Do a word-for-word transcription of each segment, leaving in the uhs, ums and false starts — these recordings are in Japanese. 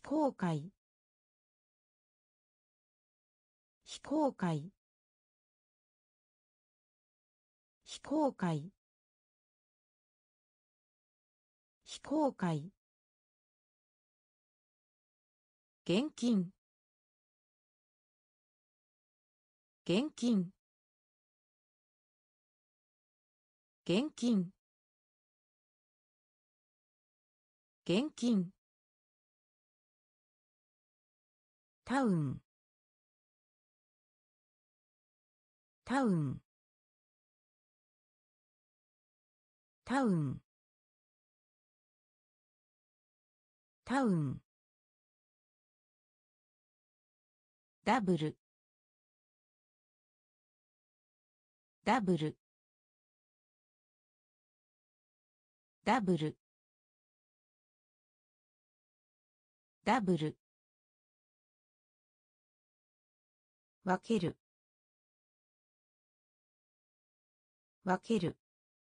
公開非公開非公開非公開現金現金現金現金タウンタウンタウンタウンダブルダブルダブルダブル分ける分ける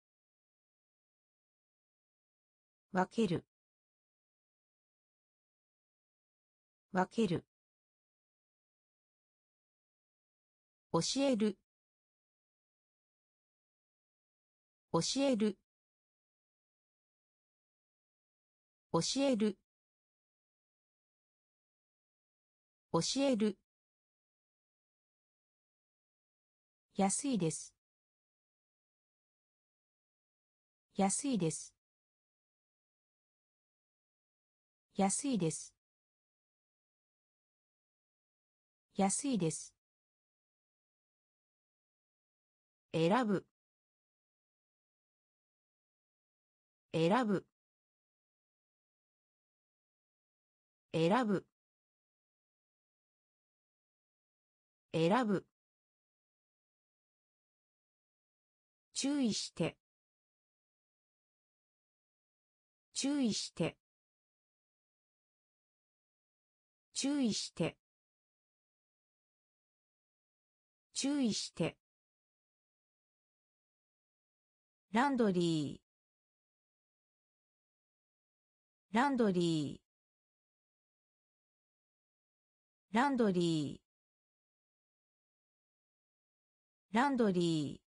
分ける分ける教える教える教える教える安いです安いです安いです安いです選ぶ選ぶ選ぶ選ぶ注意して注意して注意して注意してランドリーランドリーランドリーランドリー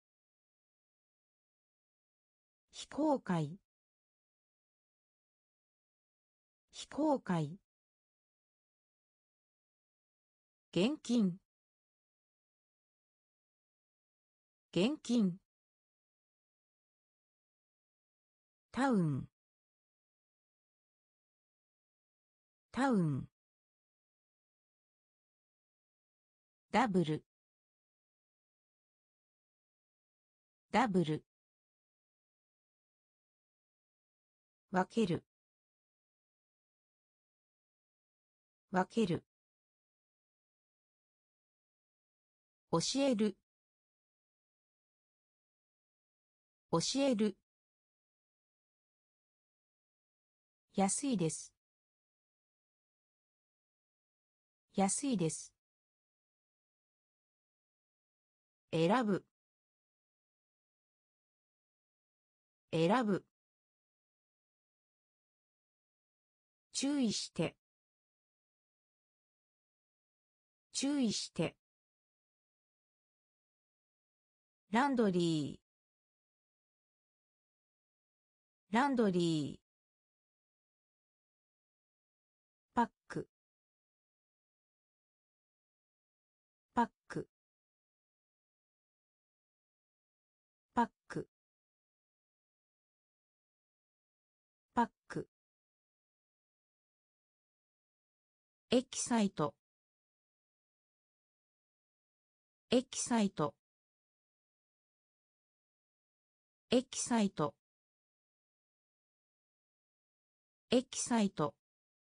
非公開非公開現金現金タウンタウンダブルダブル分ける分ける教える教える安いです安いです選ぶ選ぶ注意して注意してランドリーランドリーパックパックパックパックエキサイトエキサイトエキサイトエキサイト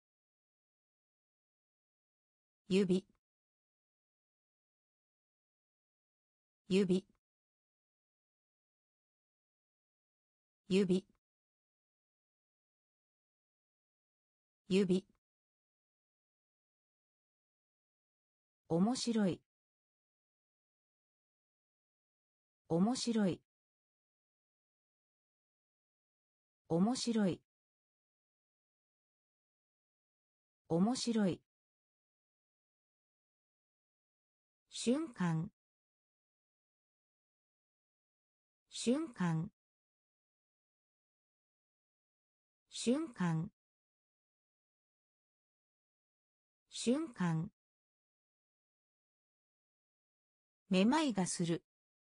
指指指指面白い面白い面白い面白い。瞬間、瞬間、瞬間、瞬間。めまいがする。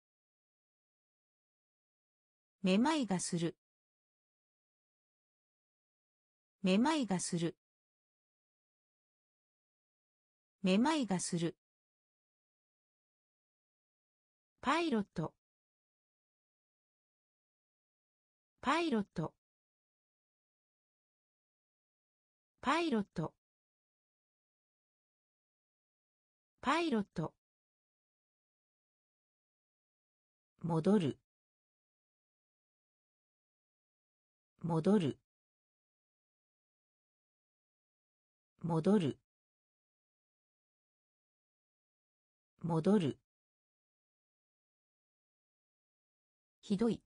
めまいがする。めまいがする。めまいがする。パイロット、パイロット、パイロット、パイロット。戻る、戻る、戻る、戻る。ひどい、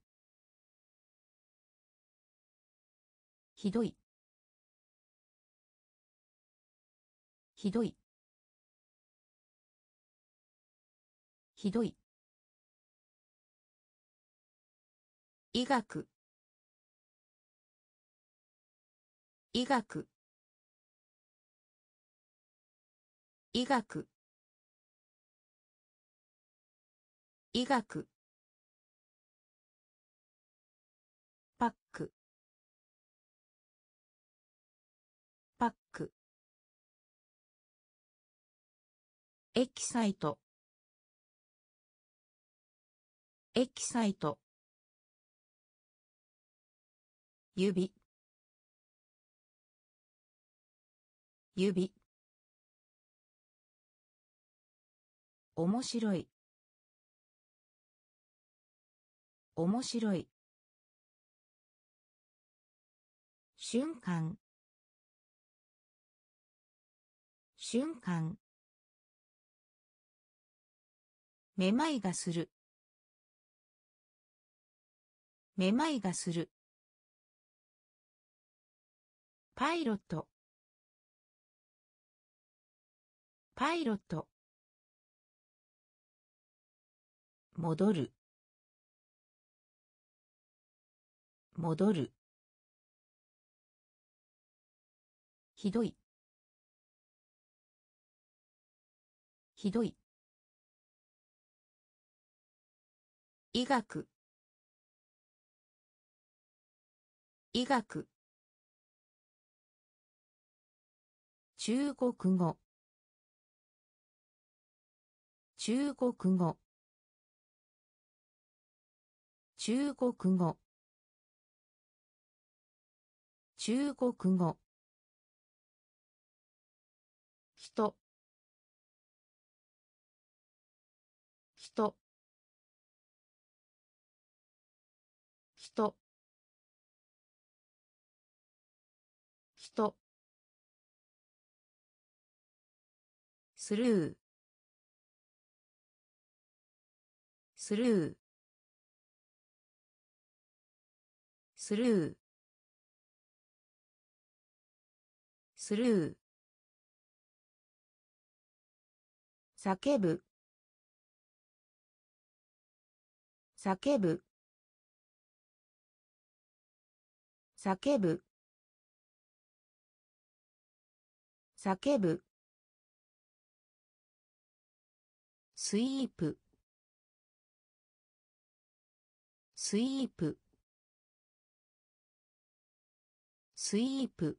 ひどい、ひどい、ひどい。医学、医学、医学、医学。パック、パック。エキサイト、エキサイト。指、指。面白い、面白い。瞬間、瞬間。めまいがする。めまいがする。パイロット、パイロット。戻る、戻る。ひどい、ひどい。医学、医学。中国語、中国語、中国語、中国語。人、人、人、人。スルー、スルー、スルー、スルー。叫ぶ、叫ぶ、叫ぶ、叫ぶ。スイープ、スイープ、スイープ、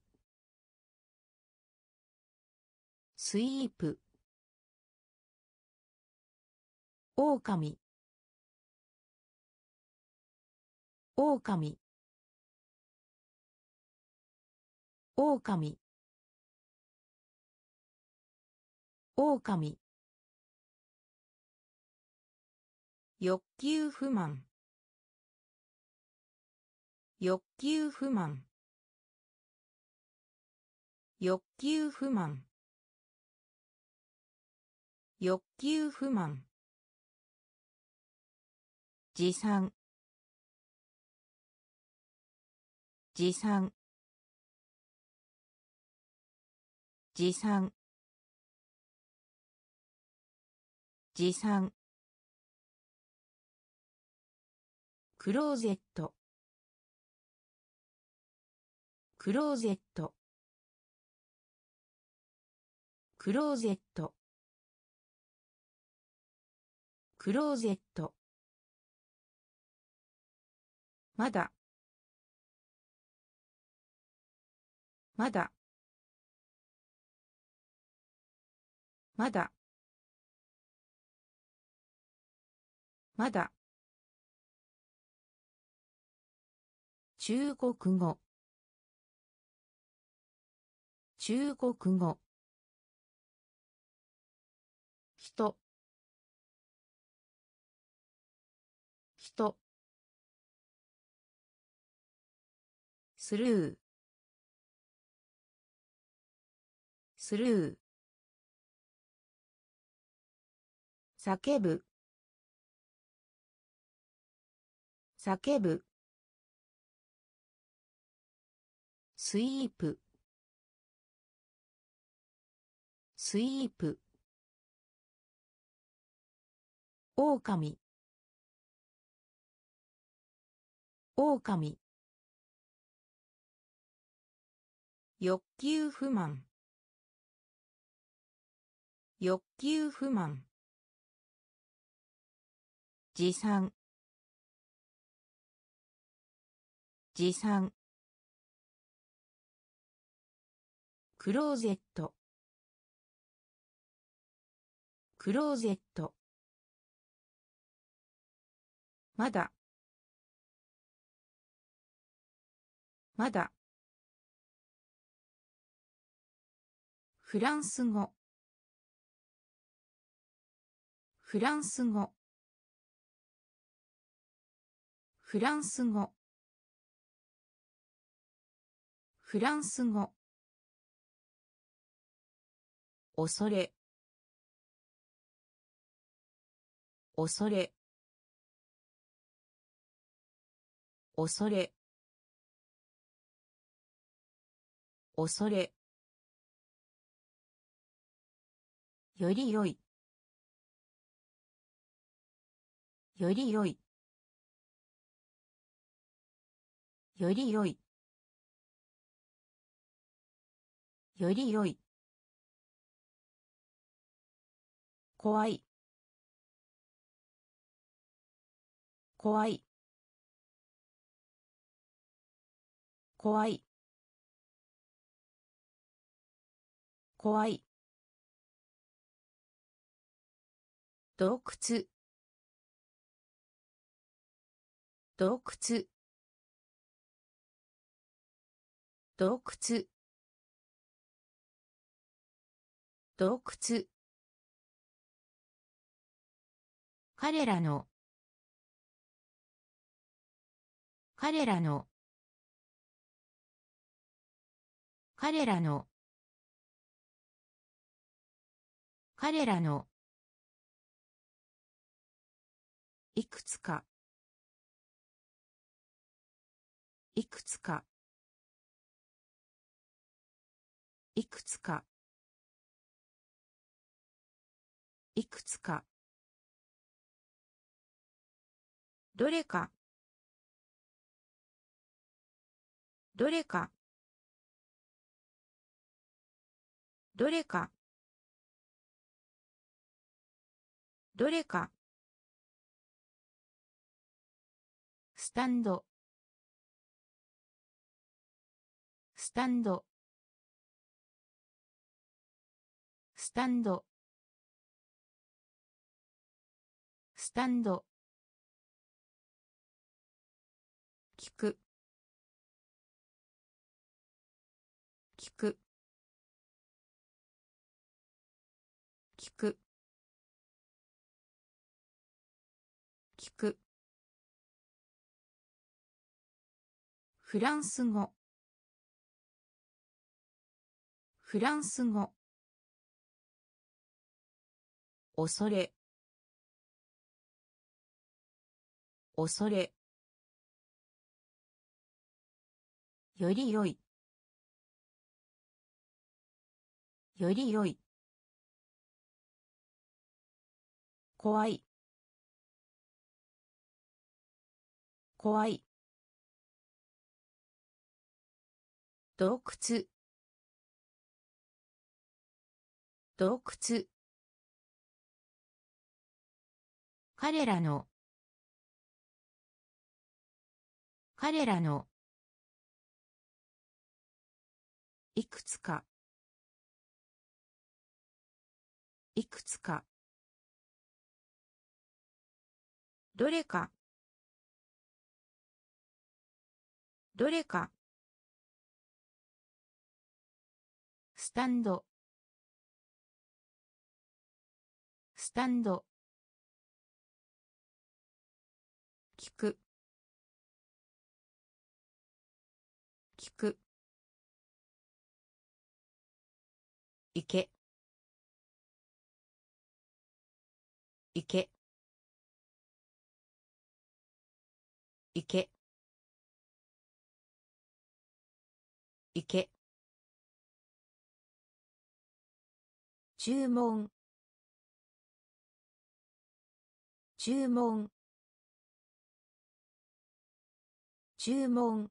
スイープ。オオカミ、オオカミ、オオカミ、オオカミ。欲求不満、欲求不満、欲求不満、欲求不満。持参、持参、 持参持参クローゼットクローゼットクローゼットクローゼットまだまだまだまだ中国語中国語人人スルースルー叫ぶ叫ぶスイープスイープ狼狼欲求不満欲求不満持参持参クローゼットクローゼットまだまだフランス語フランス語フランス語フランス語恐れ恐れ恐れ恐れより良いより良いより良いより良い怖い怖い怖い怖い洞窟洞窟洞窟洞窟彼らの彼らの彼らの彼らのいくつかいくつかいくつかいくつかどれかどれかどれかどれかスタンドスタンドスタンドスタンド聞く聞く聞く聞くフランス語フランス語恐れ恐れより良いより良い怖い怖い洞窟洞窟彼らの彼らのいくつかいくつかどれかどれかスタンドスタンド聞く聞くいけいけいけいけ注文注文注文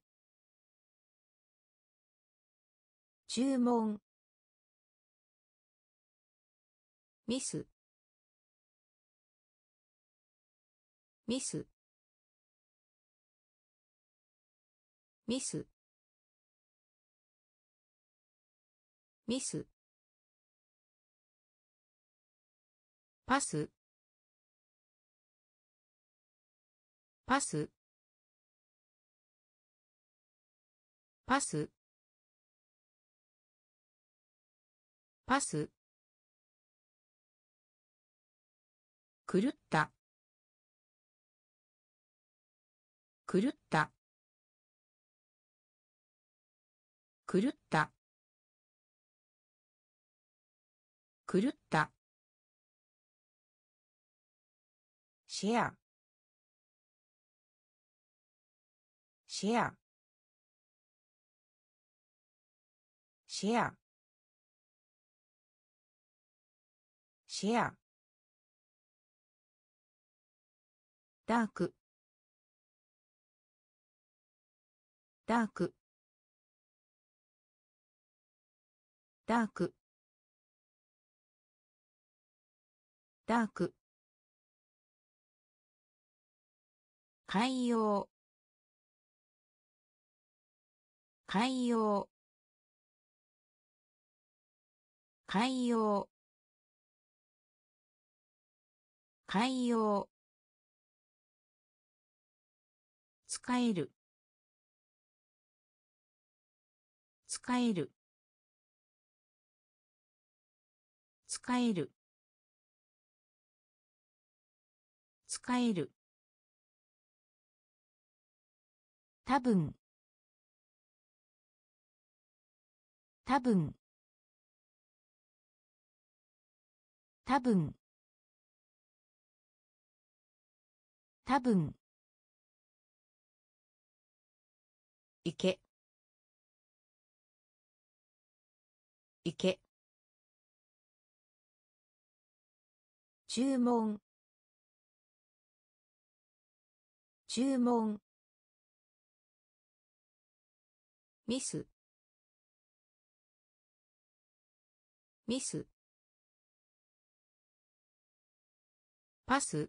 注文ミスミスミスミスパスパスパスパス狂った狂った狂った狂ったシェアシェアシェアシェアダークダークダークダーク海洋海洋海洋海洋使える使える使える使える多分多分多分多分いけいけ注文注文ミスミスパス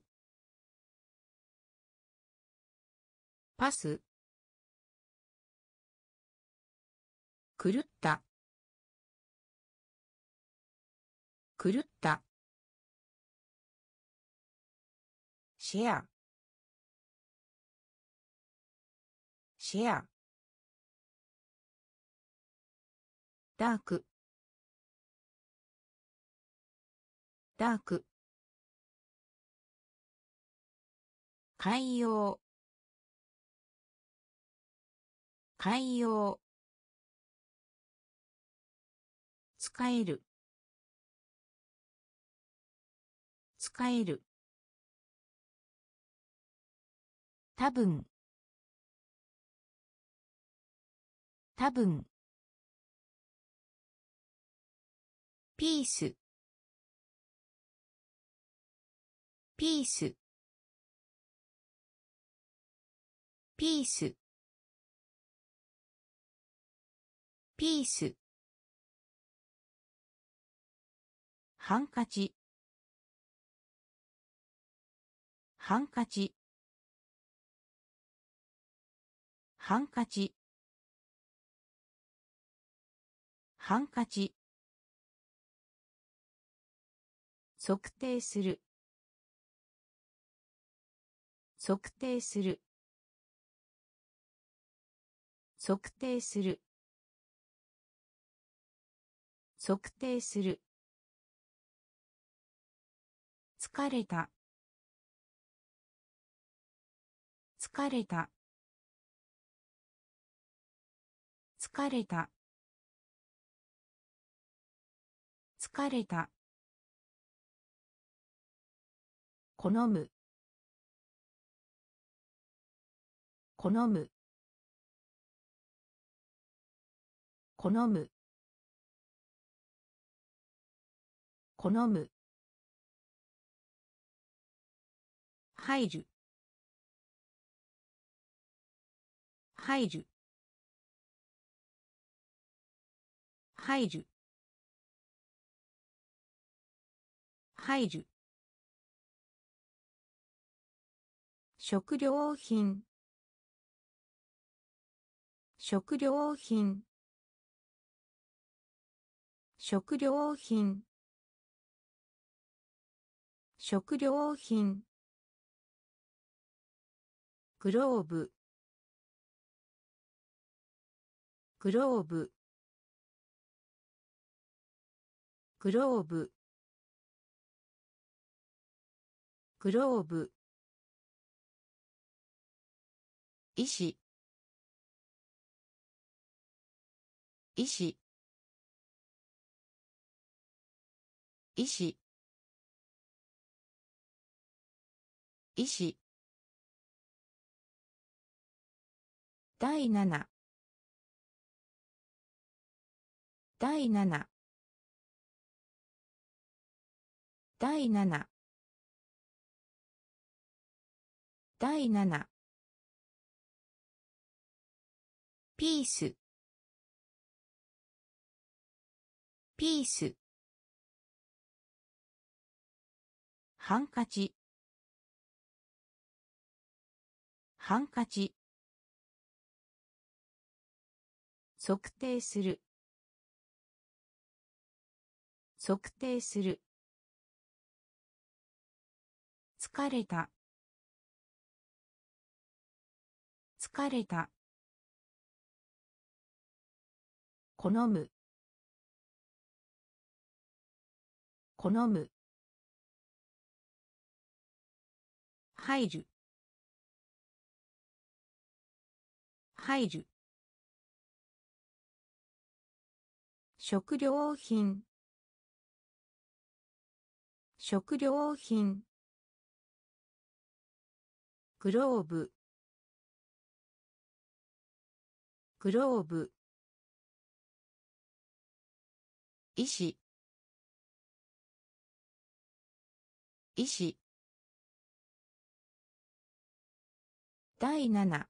パス狂った狂ったシェアシェアダークダーク海洋海洋使える使える多分多分ピースピースピースピースハンカチハンカチハンカチハンカチ測定する測定する測定する測定する疲れた疲れた疲れた疲れた好む好む好む好む入る入る入る入る食料品食料品食料品食料品グローブグローブグローブグローブ医師医師医師医師第七第七第七第七ピースピースハンカチハンカチ測定する測定する疲れた疲れた好む好む入る入る食料品食料品グローブグローブ医師医師第七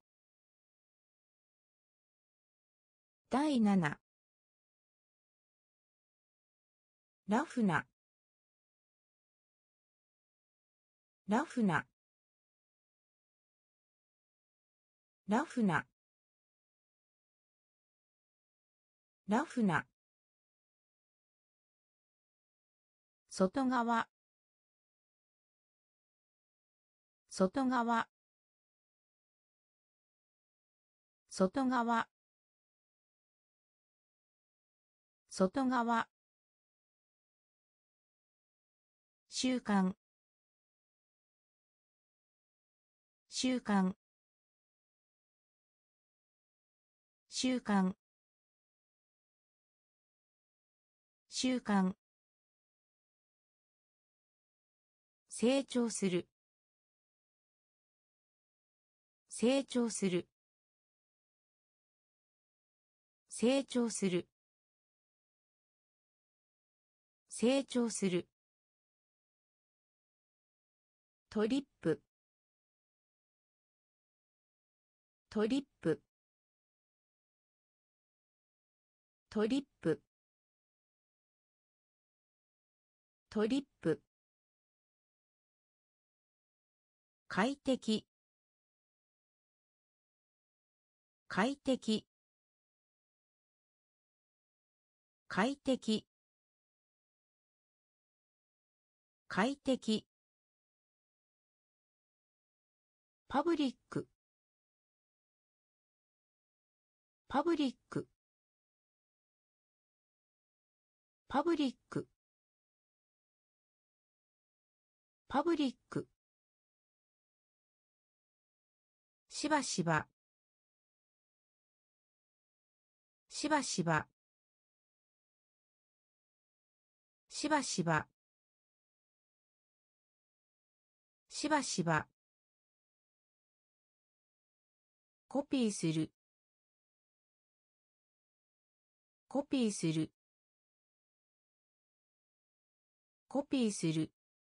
第七ラフなラフなラフなラフな外側外側外側外側習慣習慣習慣習慣成長する成長する成長する成長する。トリップ。トリップ。トリップ。トリップ。快適。快適。快適。快適。パブリック。パブリック。パブリック。パブリック。しばしば。しばしば。しばしば。しばしば。コピーする。コピーする。コピーする。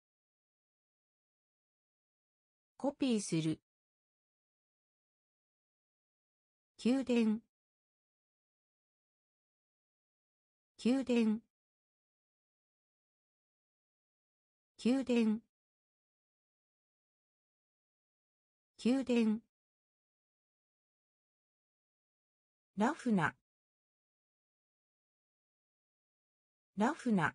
コピーする。宮殿。宮殿。宮殿。宮殿。ラフな。ラフな。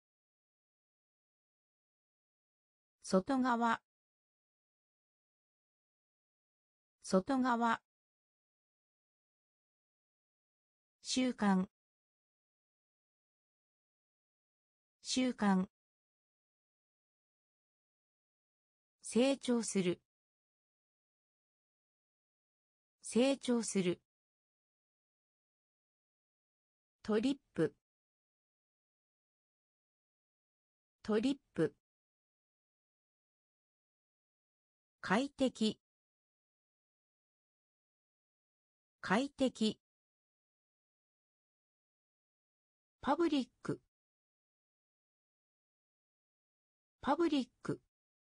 外側。外側。習慣。習慣。成長する。成長する。トリップ。トリップ。快適。快適。パブリック。パブリック。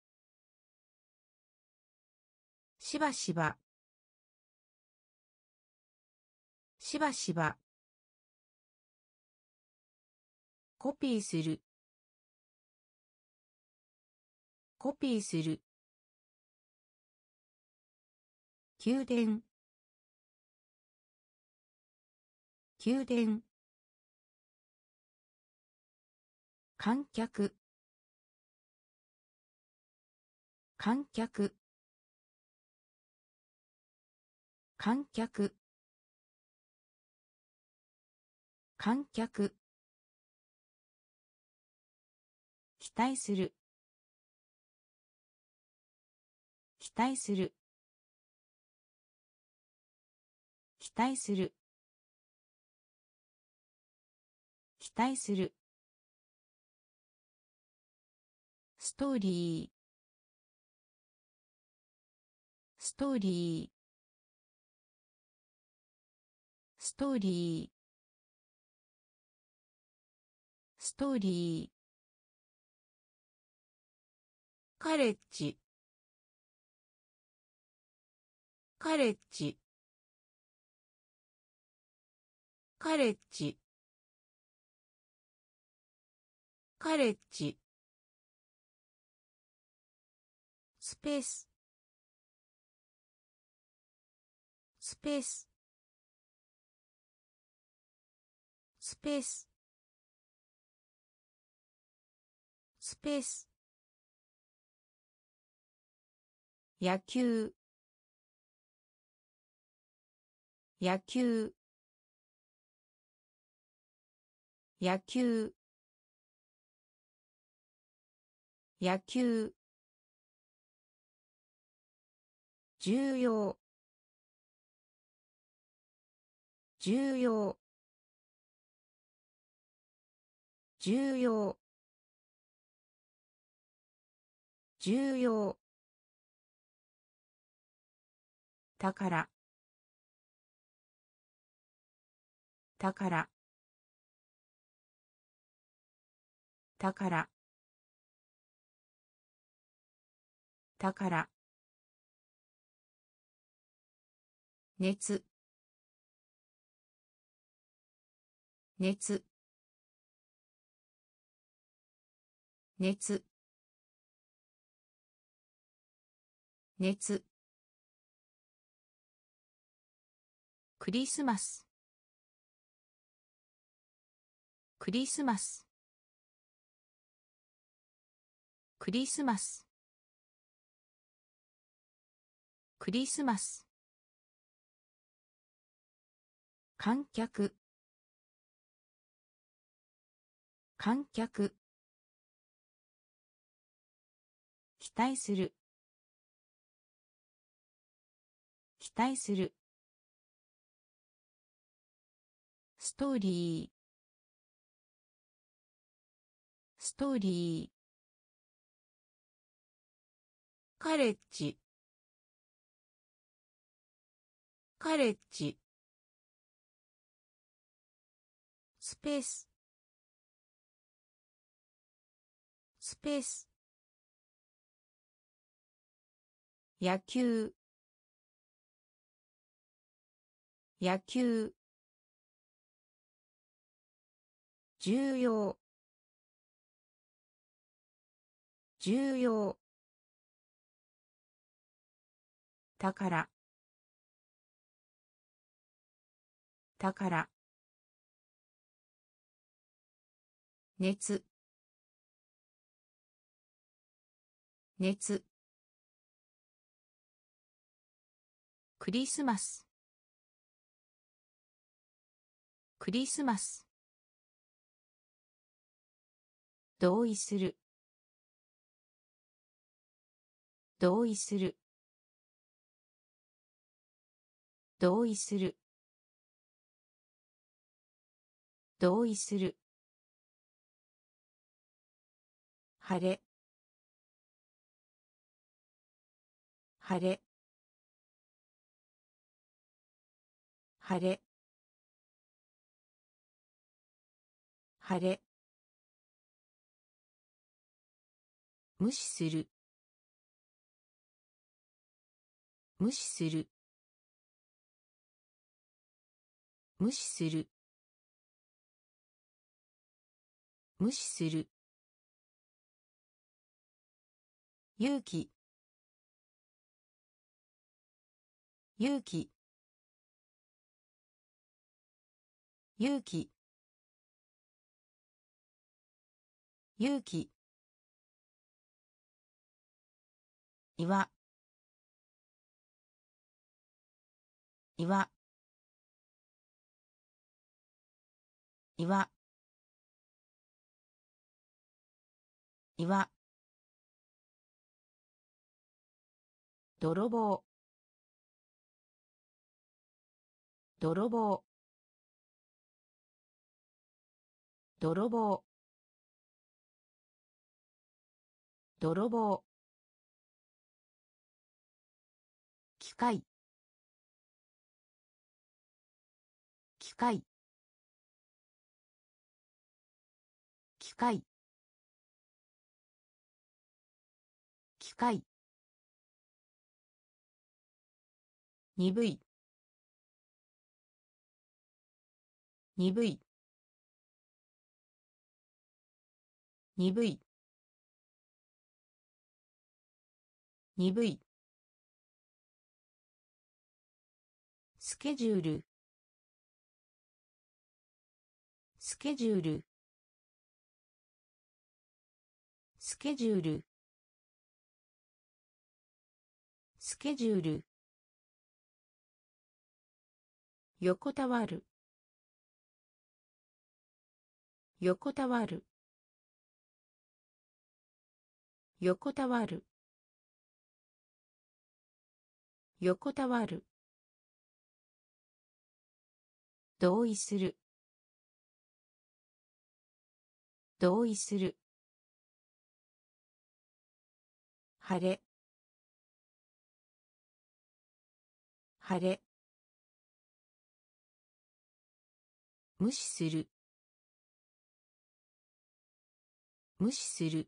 しばしば。しばしば。コピーする。コピーする。宮殿。宮殿。観客。観客。観客。観客。期待する。期待する。期待する。期待する。ストーリー。ストーリー。ストーリー。ストーリー。カレッジ。カレッジ。カレッジ。カレッジ。スペース。スペース。スペース。スペース。野球。野球。野球。野球。重要。重要。重要。重要。宝。宝。 だからだから熱熱熱熱クリスマスクリスマスクリスマスクリスマス観客観客期待する期待するストーリーストーリーカレッジカレッジスペーススペース野球野球重要重要だからだから熱熱クリスマスクリスマス同意する同意する同意する同意する晴れ晴れ晴れ晴れ無視する無視する無視する無視する勇気勇気勇気勇気岩岩岩岩泥棒泥棒泥棒泥棒機械機械機械機械鈍い鈍い鈍い鈍いスケジュールスケジュールスケジュールスケジュール横たわる横たわる横たわる横たわる同意する同意する晴れ晴れ無視する無視する。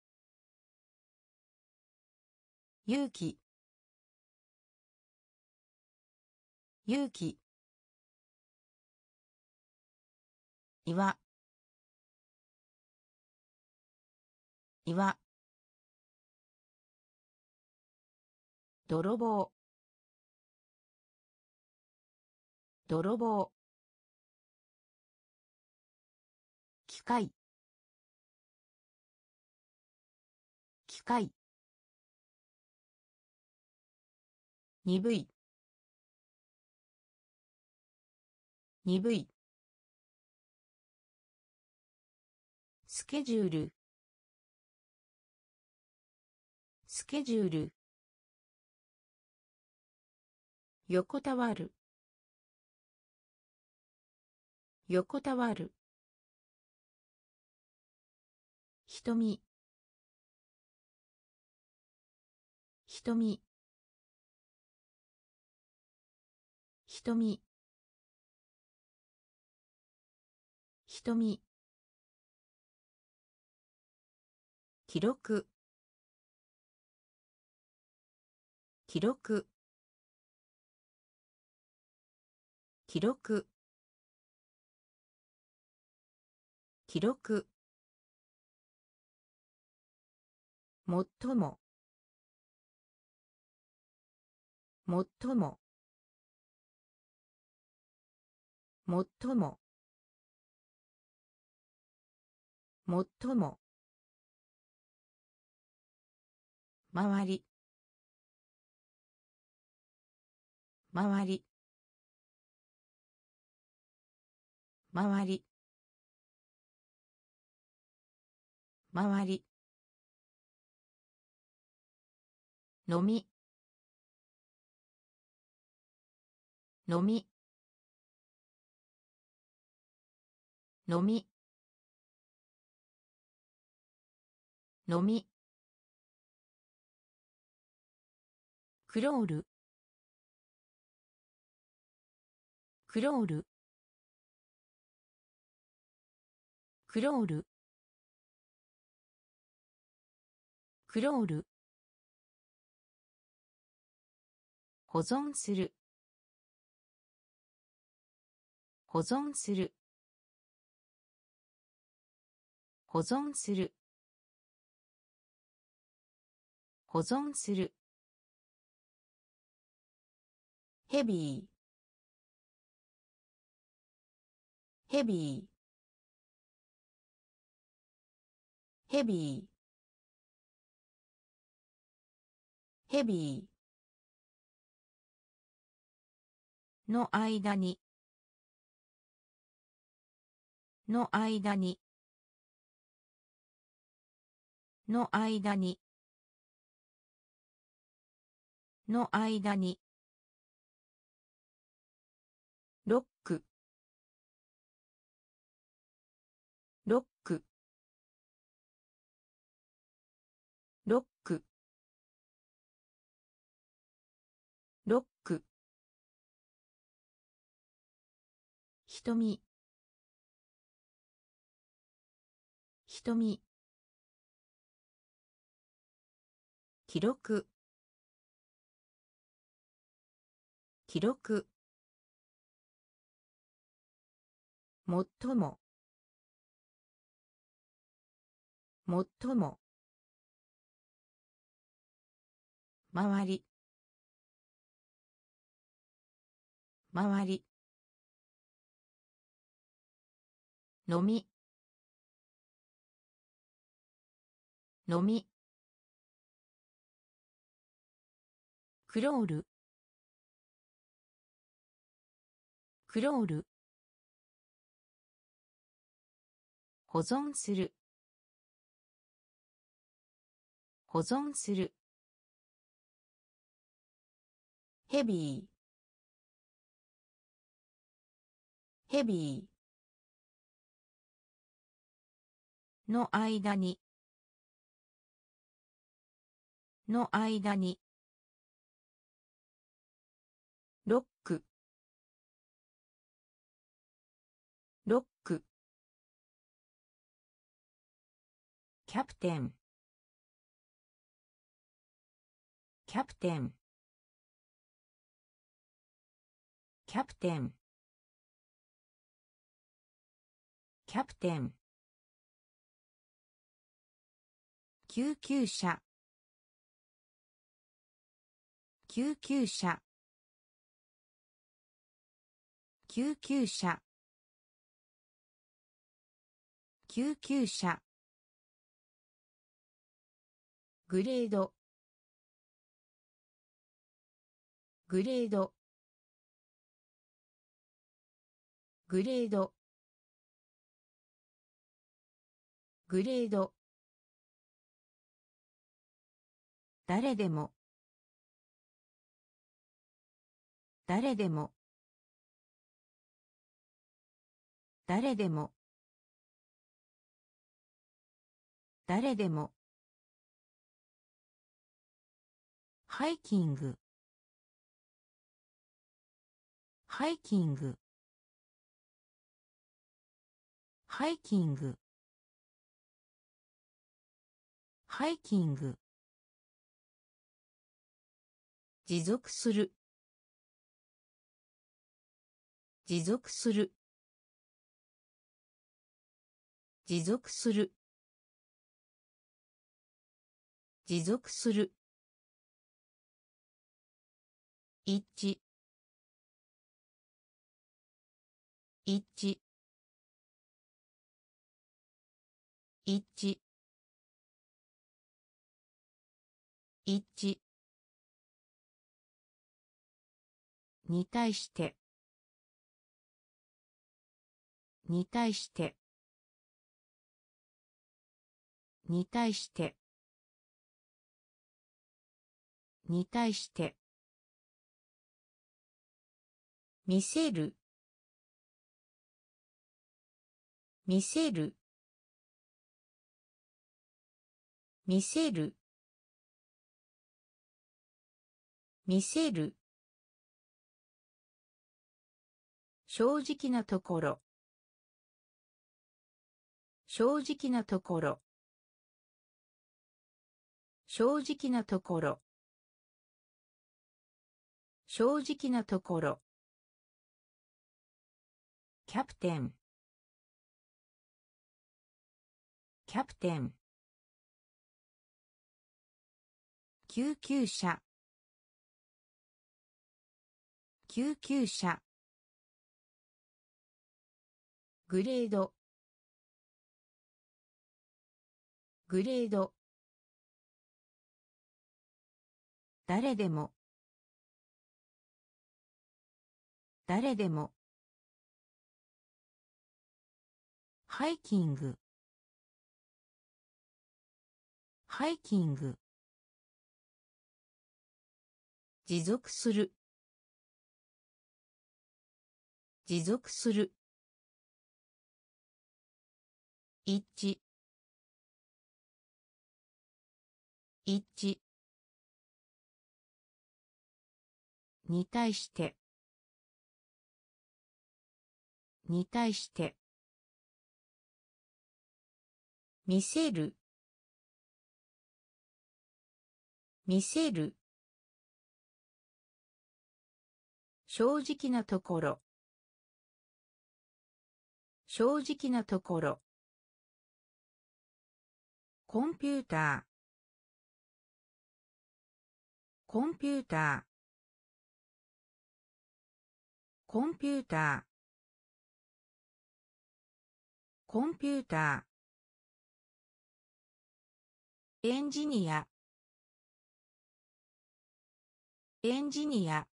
勇気、勇気。岩、岩。泥棒、泥棒。機械、機械。鈍い、鈍い。スケジュール、スケジュール。横たわる、横たわる。瞳、瞳、瞳、瞳。記録、記録、記録、記録。最も、最も、最も、最も。周り、周り、周り、周り。飲み、飲み、飲み、飲み。クロール、クロール、クロール、クロール。保存する、保存する、保存する、保存する。ヘビー、ヘビー、ヘビー、ヘビー。の間に、の間に、の間に、の間に。ロック、ロック、ロック、ロック。瞳、瞳。記録、記録。最も、最も。周り、周り。飲み、飲み。クロール、クロール。保存する、保存する。ヘビー、ヘビー。の間に、の間に。ロック、ロック。 キャプテンキャプテンキャプテンキャプテン救急車救急車救急車救急車グレードグレードグレードグレード誰でも誰でも誰でも誰でもハイキングハイキングハイキングハイキング持続する持続する持続する持続する一致一致一致一致に対してに対してに対してに対して見せる見せる見せる見せる正直なところ正直なところ正直なところ正直なところキャプテンキャプテン救急車救急車グレードグレード誰でも誰でもハイキングハイキング持続する持続する一致一致に対してに対して見せる見せる正直なところ正直なところコンピューターコンピューターコンピューターコンピューターエンジニアエンジニア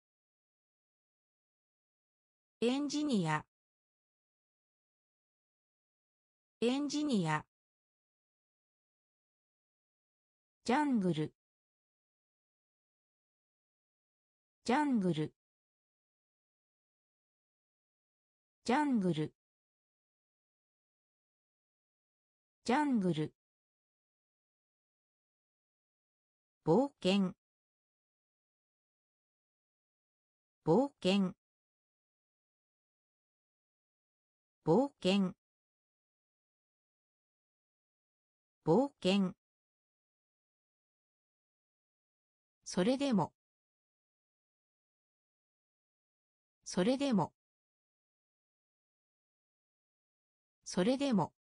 エンジニアエンジニアジャングルジャングルジャングルジャングル冒険冒険冒険冒険。それでも。それでも。それでも。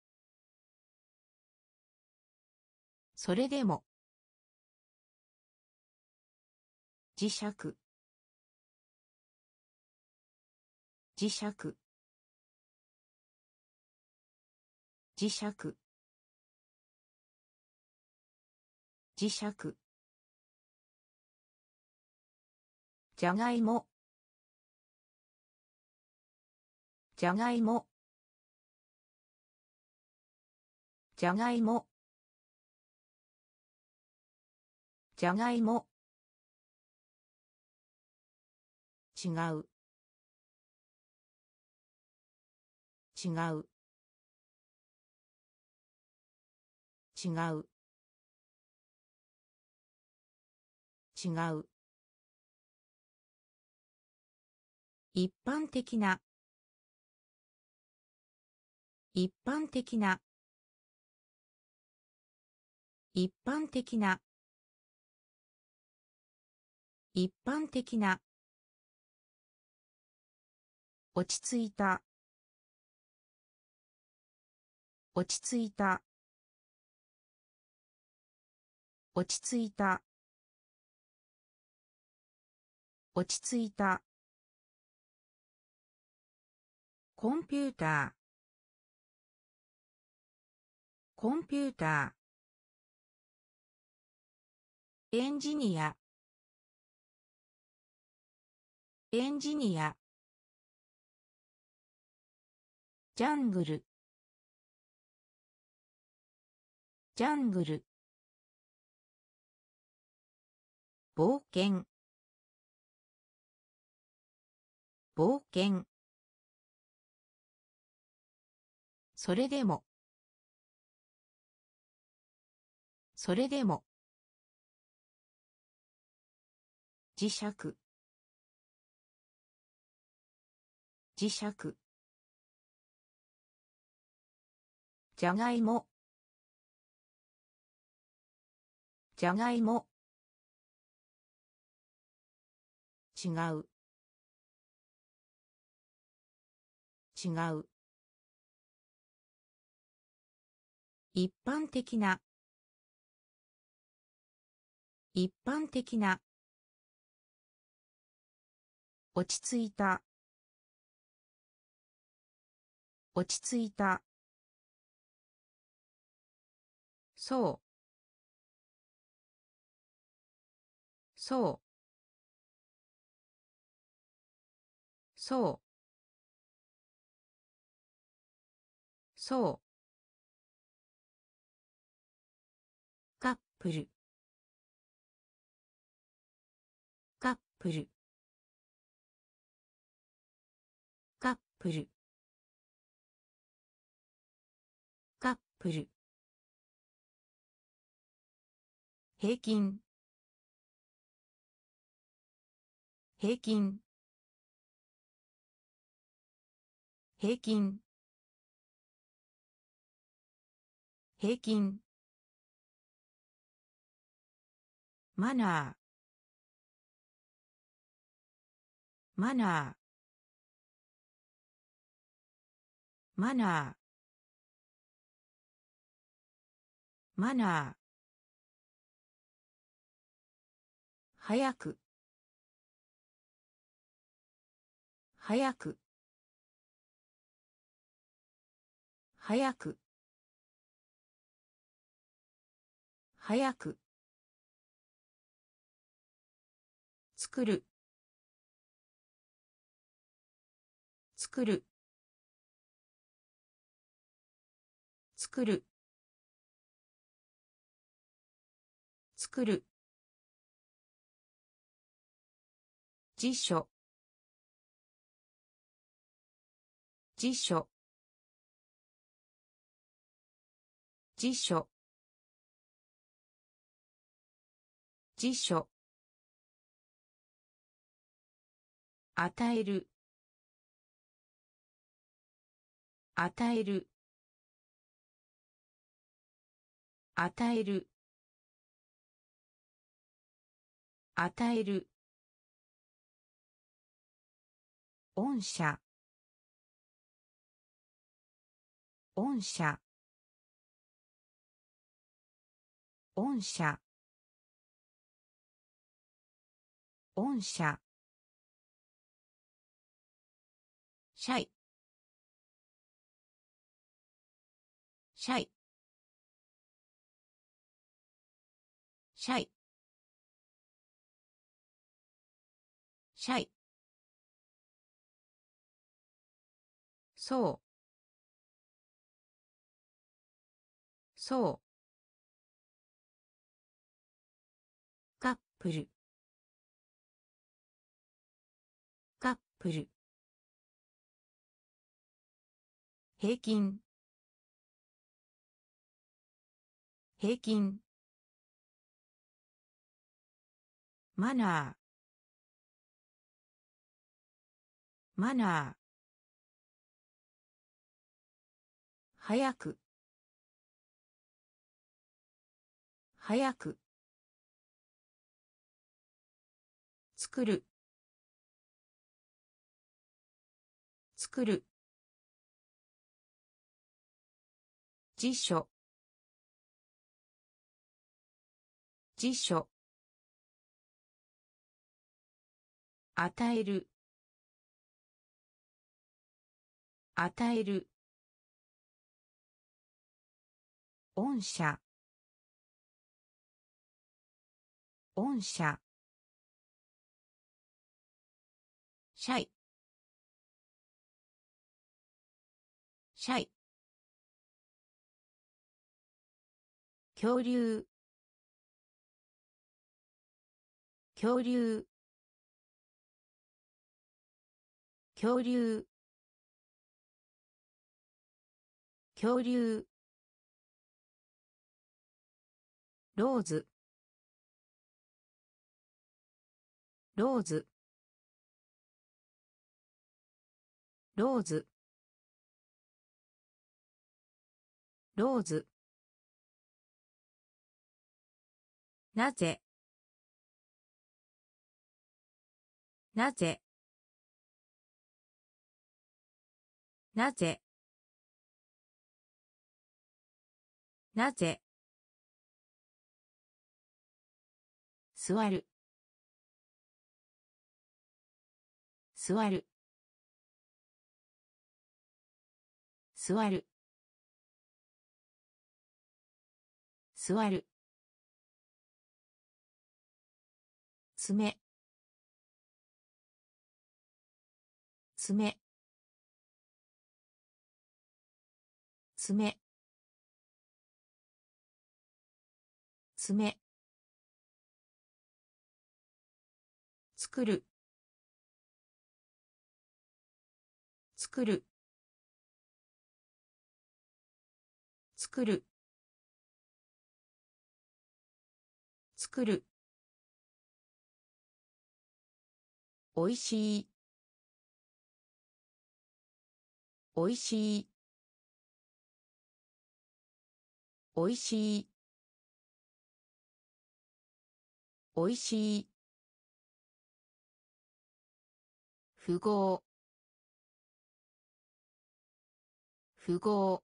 それでも。磁石。磁石。磁石。磁石。じゃがいも。じゃがいも。じゃがいも。じゃがいも。違う。違う。違う。違う。一般的な。一般的な。一般的な。一般的な。落ち着いた。落ち着いた。落ち着いた。落ち着いた。コンピューター。コンピューター。エンジニア。エンジニア。ジャングル。ジャングル。冒険。冒険。それでも。それでも。磁石。磁石。じゃがいも。じゃがいも。違う。違う。一般的な。一般的な。落ち着いた。落ち着いた。そう。そう。そう。そう。カップル。カップル。カップル。カップル。平均。平均。平均。平均。マナー。マナー。マナー。マナー。早く。早く。早く。早く。作る。作る。作る。作る。辞書。辞書。辞書。辞書。与える。与える。 与える与える御社御社御社御社シャイシャイシャイシャイそうそうカップルカップル平均平均マナーマナー早く早く作る作る辞書辞書与える与える御社御社シャイシャイ恐竜恐竜恐竜恐竜ローズローズローズローズなぜなぜなぜなぜ座る座る座る座る爪爪爪爪作る作る作る作るおいしいおいしいおいしいおいしい符号符号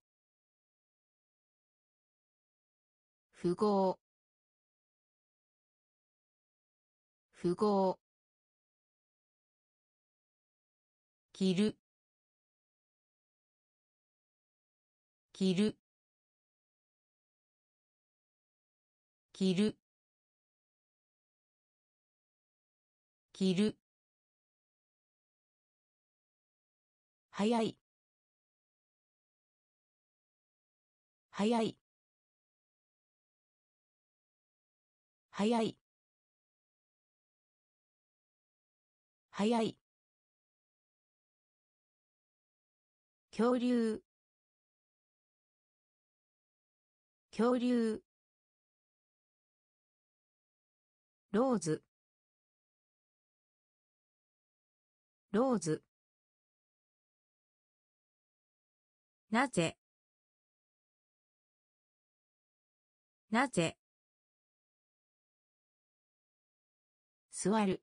符号符号着る着る着る着る早い早い早い早い恐竜恐竜ローズローズなぜなぜ座る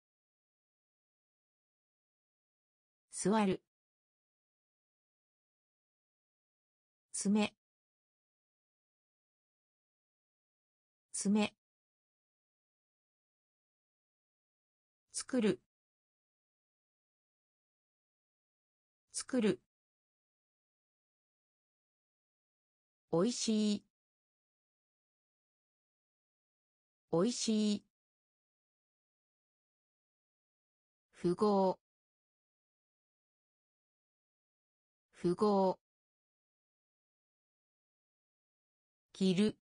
座る爪爪作る作るおいしいおいしい符号符号着る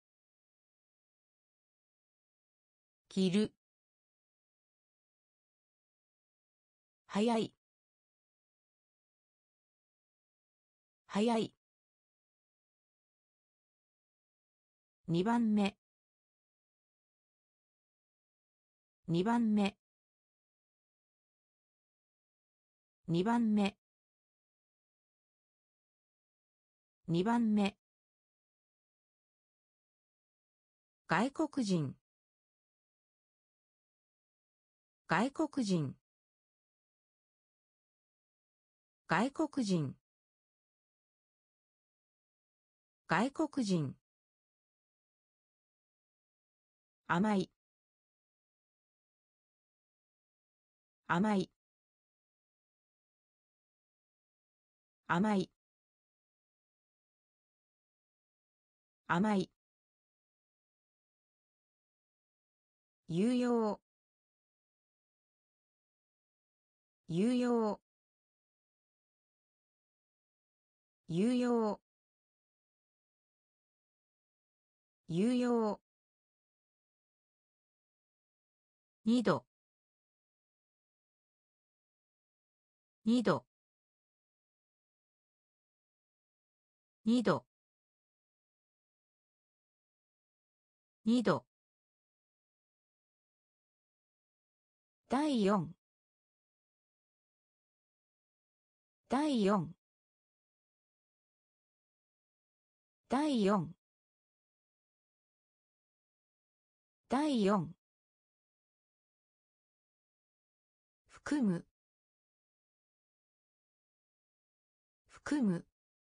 着る早い早いにばんめにばんめにばんめにばんめ外国人外国人外国人外国人甘い甘い甘い甘い有用有用有用有用二度二度二度二度だいよんだいよんだいよんだいよん含む含む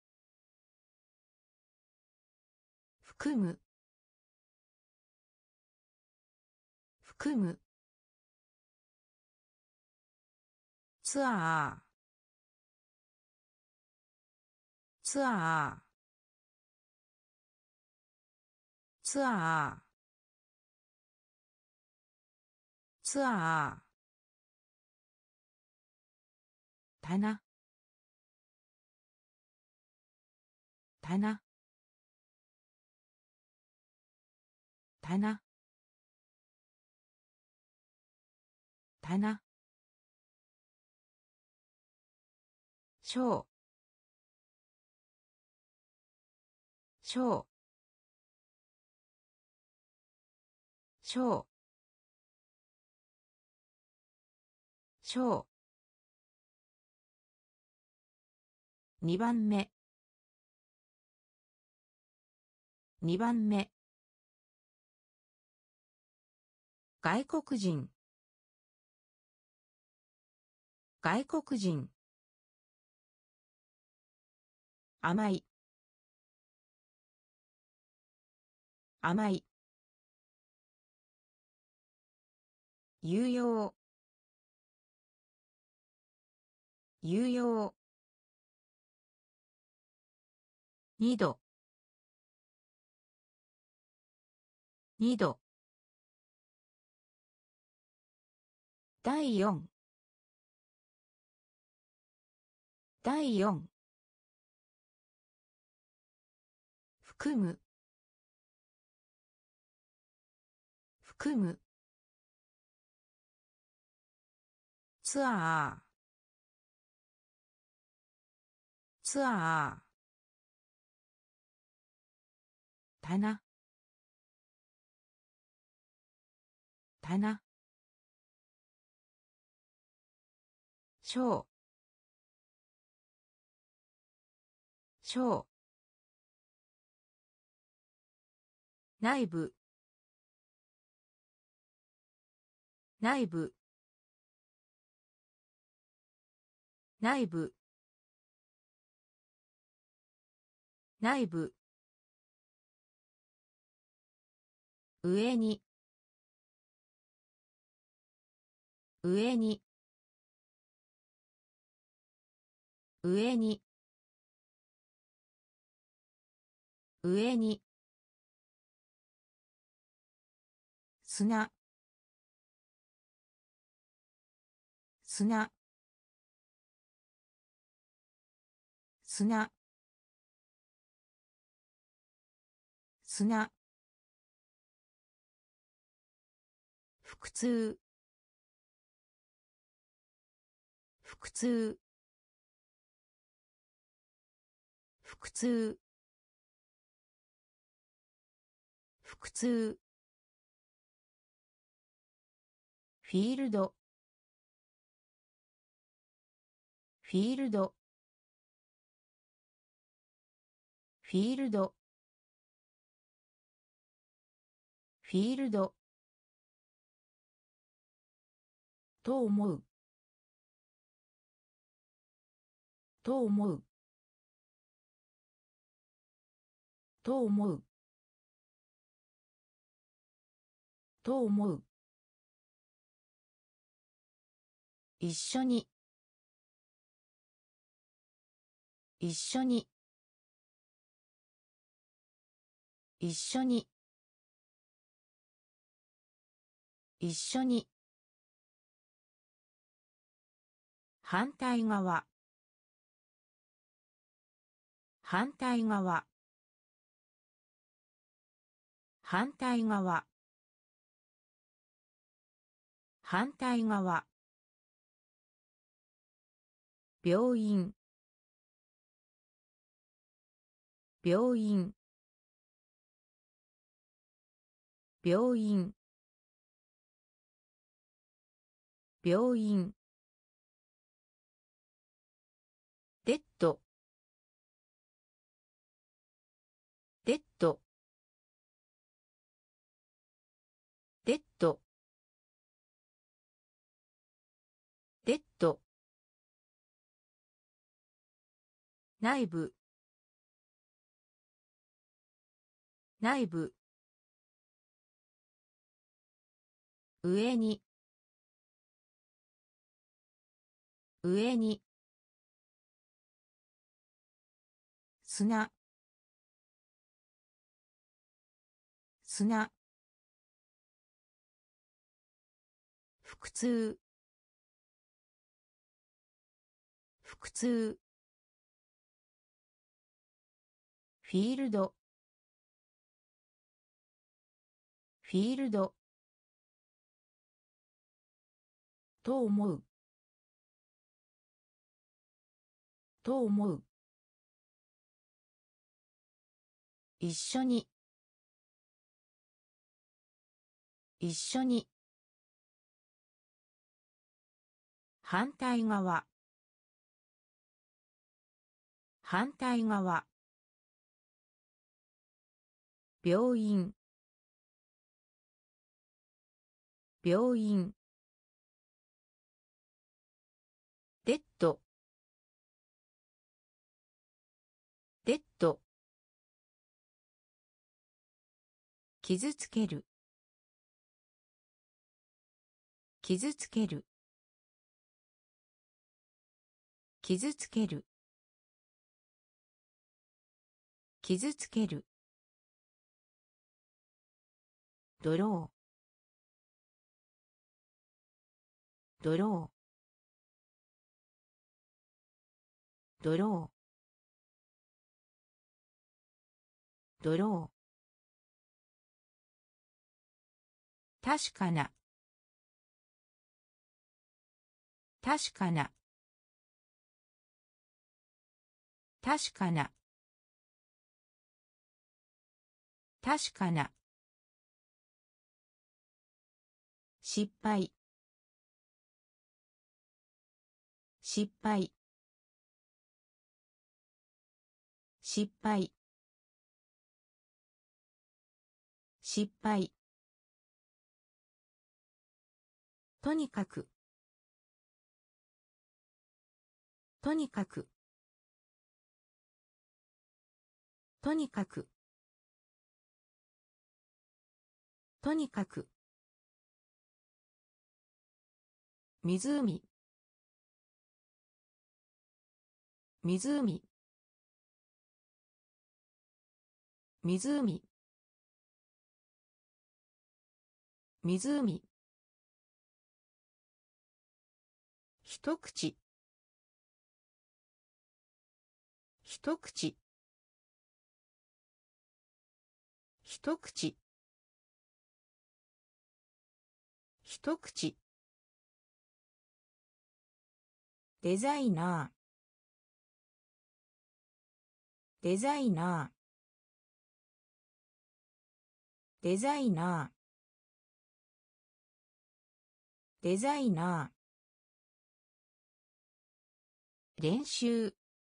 含む含むツアーツアーツアーツアー棚棚棚棚小小小小にばんめにばんめ外国人外国人甘い甘い有用有用二度二度だいよんだいよん含む含むツアーツアー棚棚小小内部内部内部内部上に上に上に上に砂砂砂砂腹痛腹痛腹痛腹痛フィールドフィールドフィールドフィールドと思うと思うと思うと思う一緒に一緒に一緒に一緒に反対側反対側反対側反対側病院病院病院病院デッドデッドデッドデッド内部内部上に上に砂砂腹痛腹痛フィールドフィールドと思うと思う一緒に一緒に反対側反対側病院病院デッドデッド傷つける傷つける傷つける傷つけるドロードロードロードロー確かな確かな確かな確かな失敗失敗失敗失敗。とにかく。とにかく。とにかく。とにかく。湖。湖。湖。湖。一口。一口。一口。一口。デザイナー。デザイナー。デザイナー。デザイナー。練習。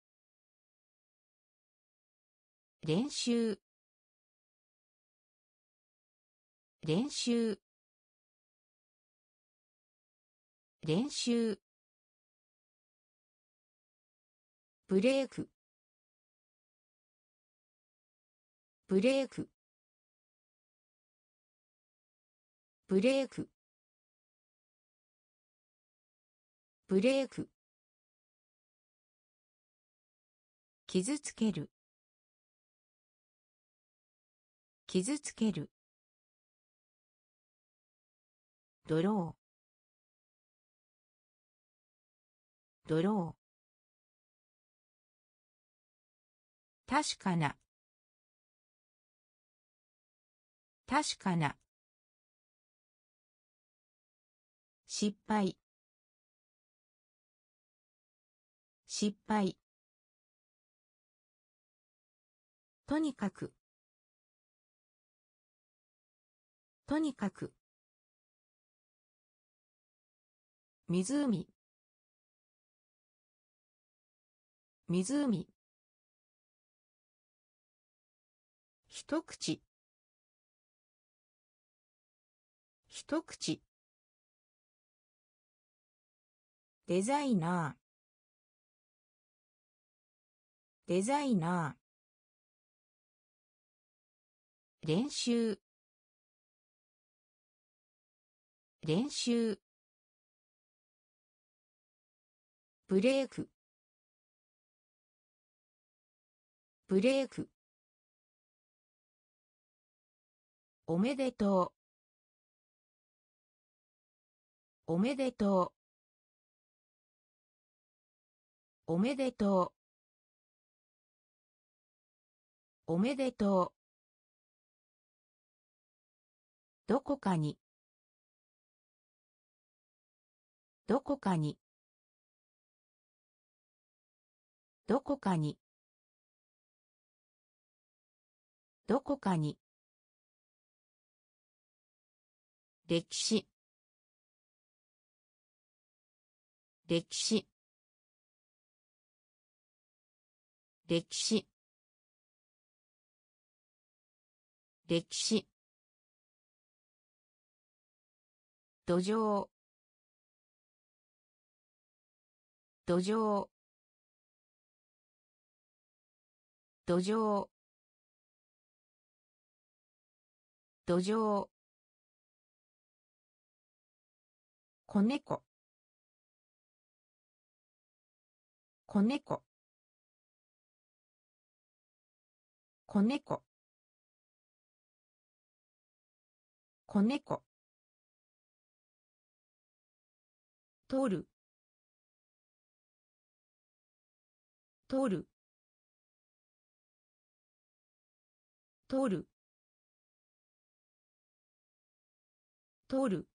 練習。練習。練習。ブレーク。ブレーク。ブレーク。ブレーク。傷つける。傷つける。ドロー。ドロー。確かな。確かな。失敗。失敗。とにかく。とにかく。湖。湖。一口。一口。デザイナー。デザイナー。練習。練習。ブレーク。ブレーク。おめでとう。おめでとう。おめでとう。おめでとう。どこかに。どこかに。どこかに。どこかに。歴史。歴史。歴史。歴史。土壌。土壌。土壌。土壌。子猫。子猫。子猫。子猫。取る。取る。取る。取る。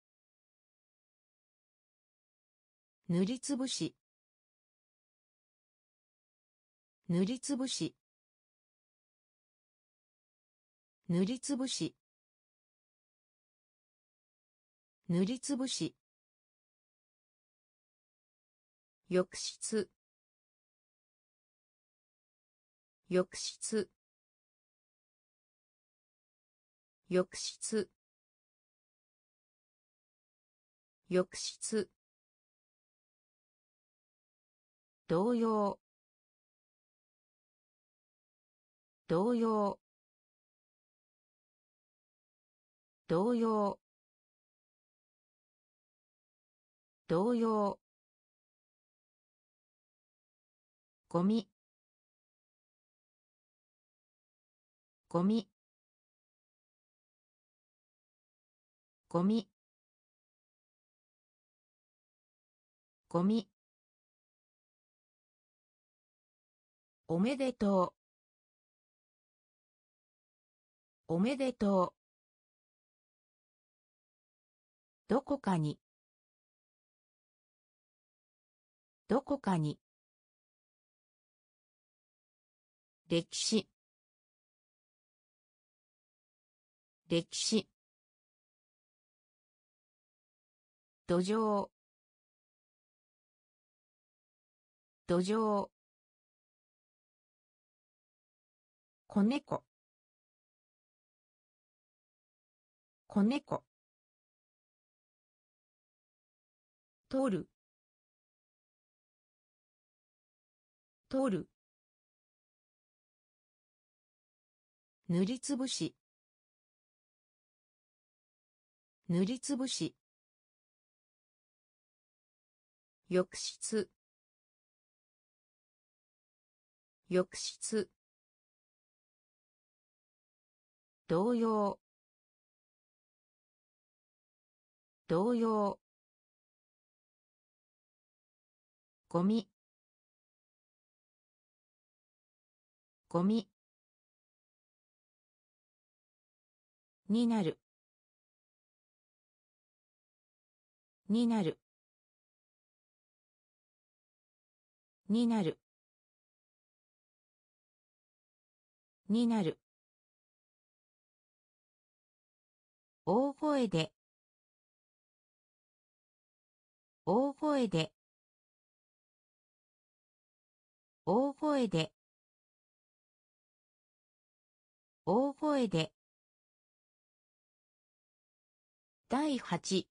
塗りつぶし。塗りつぶし。塗りつぶし。塗りつぶし。浴室。浴室。 浴室浴室同様同様同様同様ゴミゴミゴミゴミおめでとうおめでとうどこかにどこかに歴史歴史土壌土壌子猫子猫取る取る塗りつぶし塗りつぶし浴室浴室同様同様ゴミゴミになるになるになるになる大声で大声で大声で大声で第八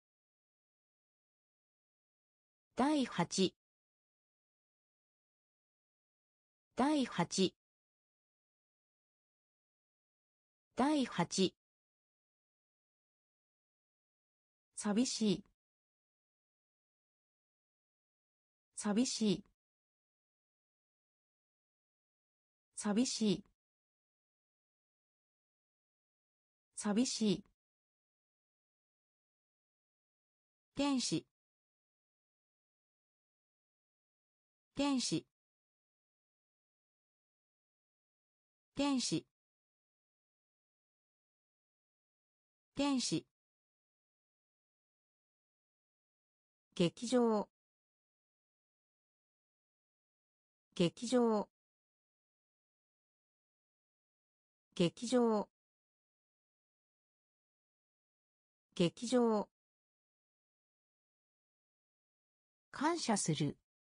第八第八第八寂しい寂しい寂しい寂しい天使天使天使天使劇場劇場劇場劇場感謝する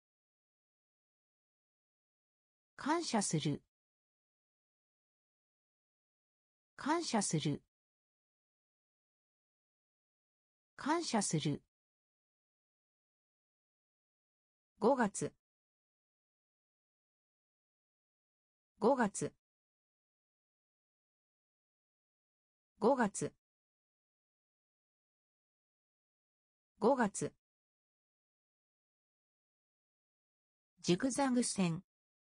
感謝する感謝する感謝するごがつごがつごがつごがつジグザグ線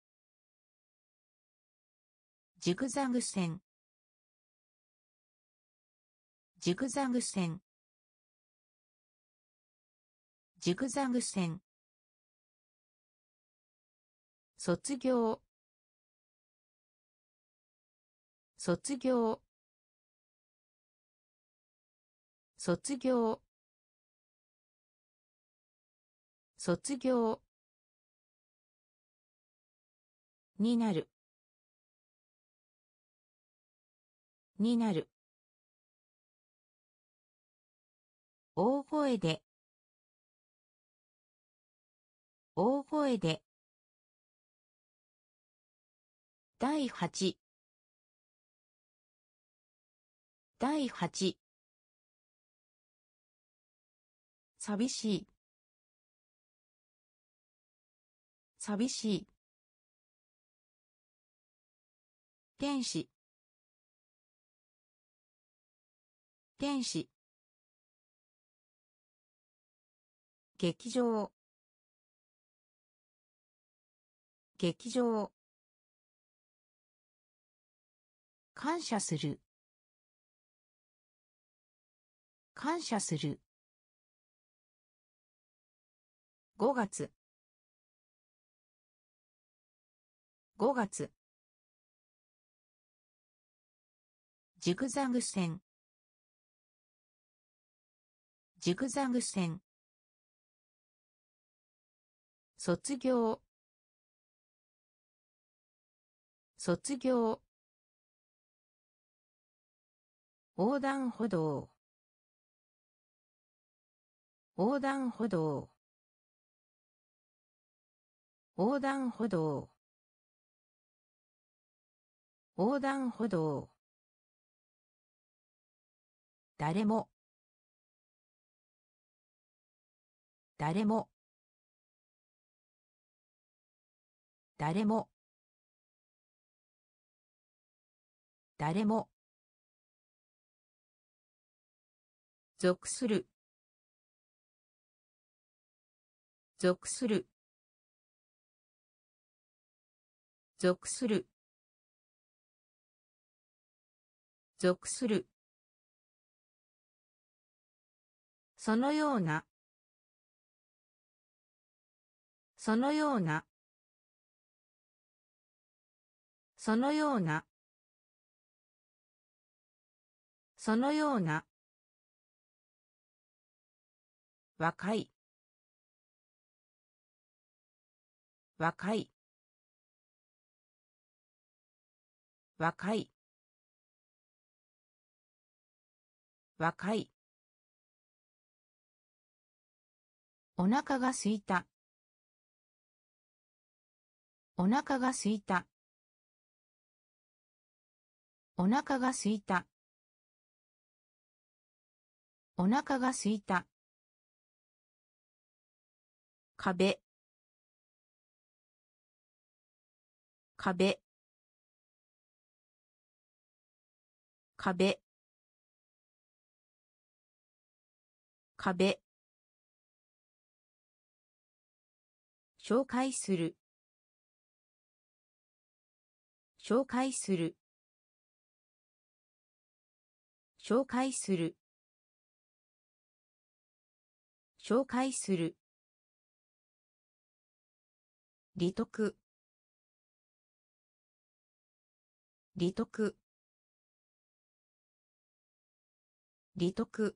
ジグザグ線ジグザグ線ジグザグ線卒業卒業卒業卒業になるになる大声で大声で第八だいはち。寂しい。寂しい。天使。天使。劇場。劇場。感謝する。感謝する。ごがつ。ごがつ。ジグザグ線。ジグザグ線。卒業。卒業。横断歩道。横断歩道。横断歩道。横断歩道。誰も。誰も。誰も。誰も。属する。属する。属する。属する。そのような。そのような。そのような。そのような。若い。若い。若い。若い。お腹がすいた。お腹がすいた。お腹がすいた。お腹がすいた。壁。壁。壁。壁。紹介する。紹介する。紹介する。紹介する。利得。利得。利得。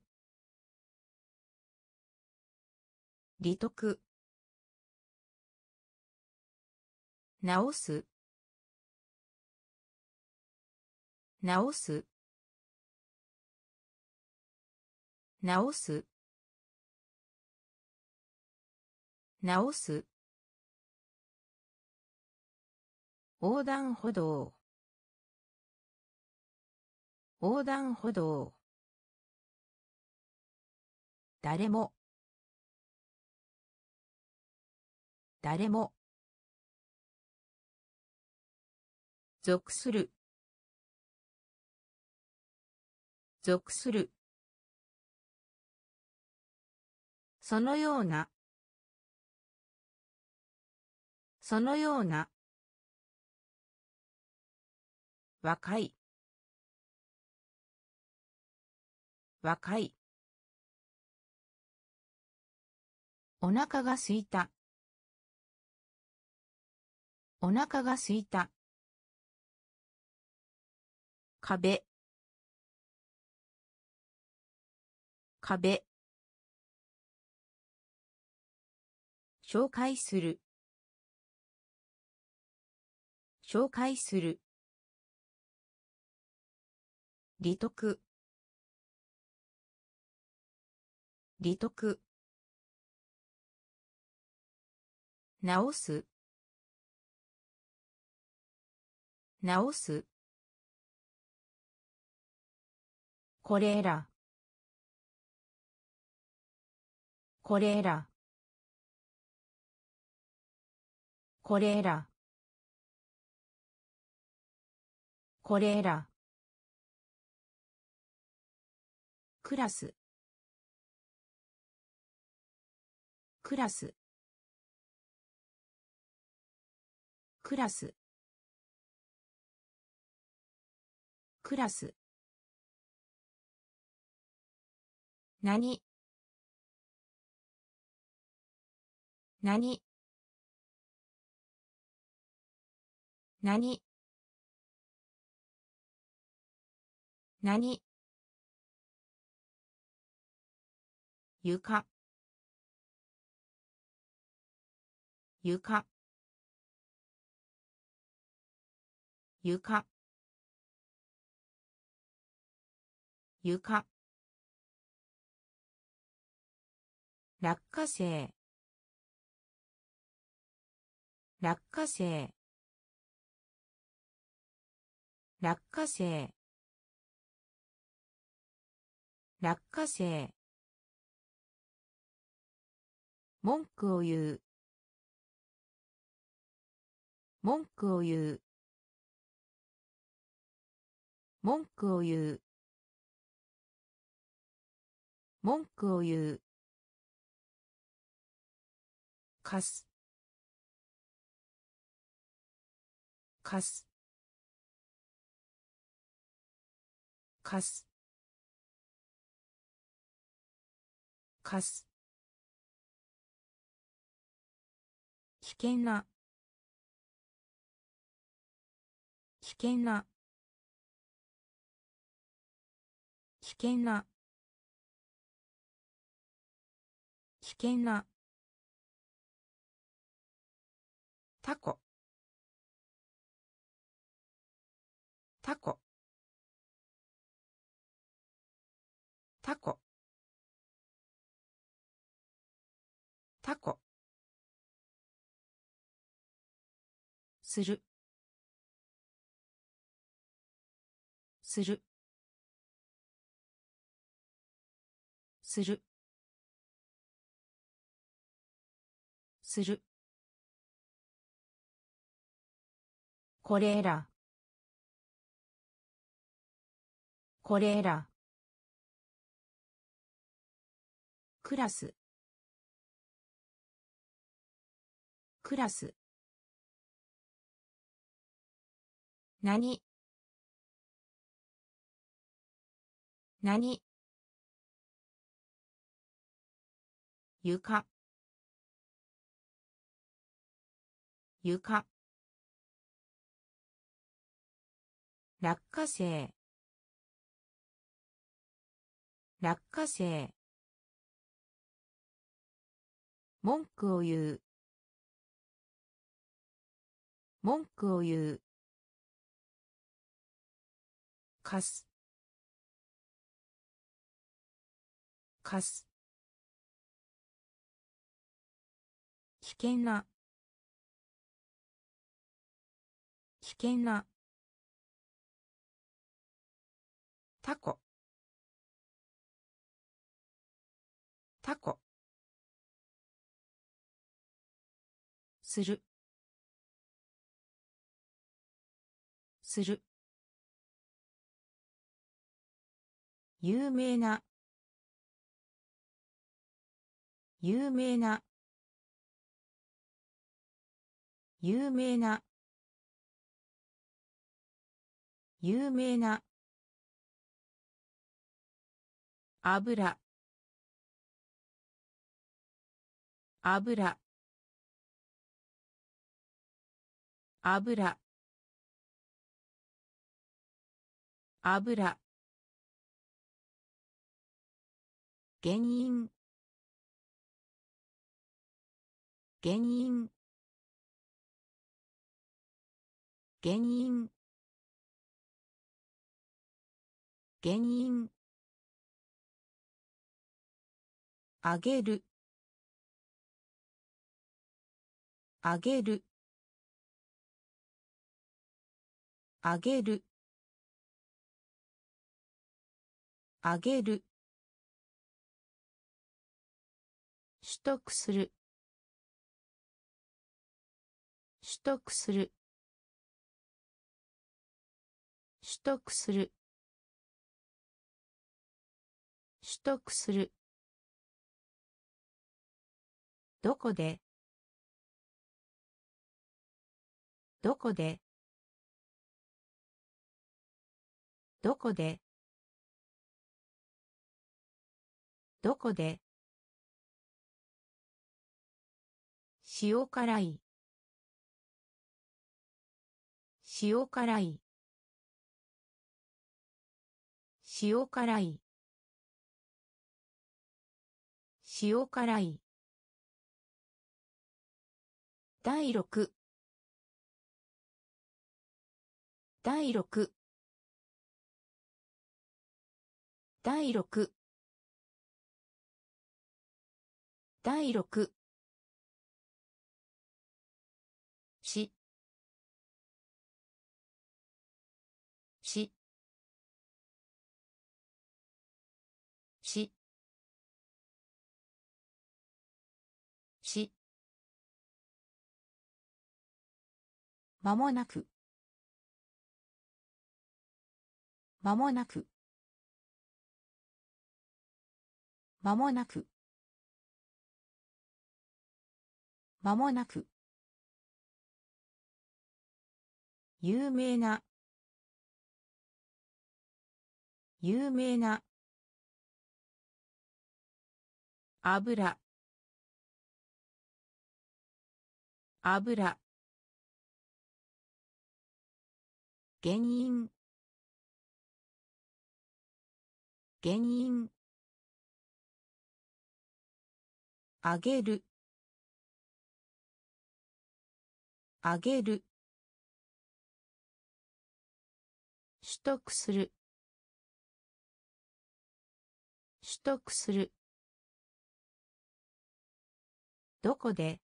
利得。直す。直す。直す。直す。横断歩道。横断歩道。誰も。誰も。属する。属する。そのような。そのような。若い。若い。お腹がすいた。お腹がすいた。壁。壁。紹介する。紹介する。利得。利得。直す。直す。 これらこれらこれらこれらクラスクラスクラスクラス何何何何床床床床落花生落花生落花生落花生文句を言う文句を言う文句を言う文句を言うかすかすかすかす危険な危険な危険な危険なタコタコタコタコするするするするこれらこれらクラスクラス何何床床落花生落花生文句を言う文句を言うかすかす危険な危険なタコタコするする有名な有名な有名な有名な油油油油原因原因原因原因あげるあげるあげるあげる、取得する、取得する、取得する、取得する。どこで、どこで、どこで、どこで、塩辛い、塩辛い、塩辛い、塩辛い。第六、第六、第六、第六。し、し、し、し。まもなく、まもなく、まもなく、まもなく。有名な、有名な。油、油。原因、原因。あげる、あげる。取得する、取得する。どこで、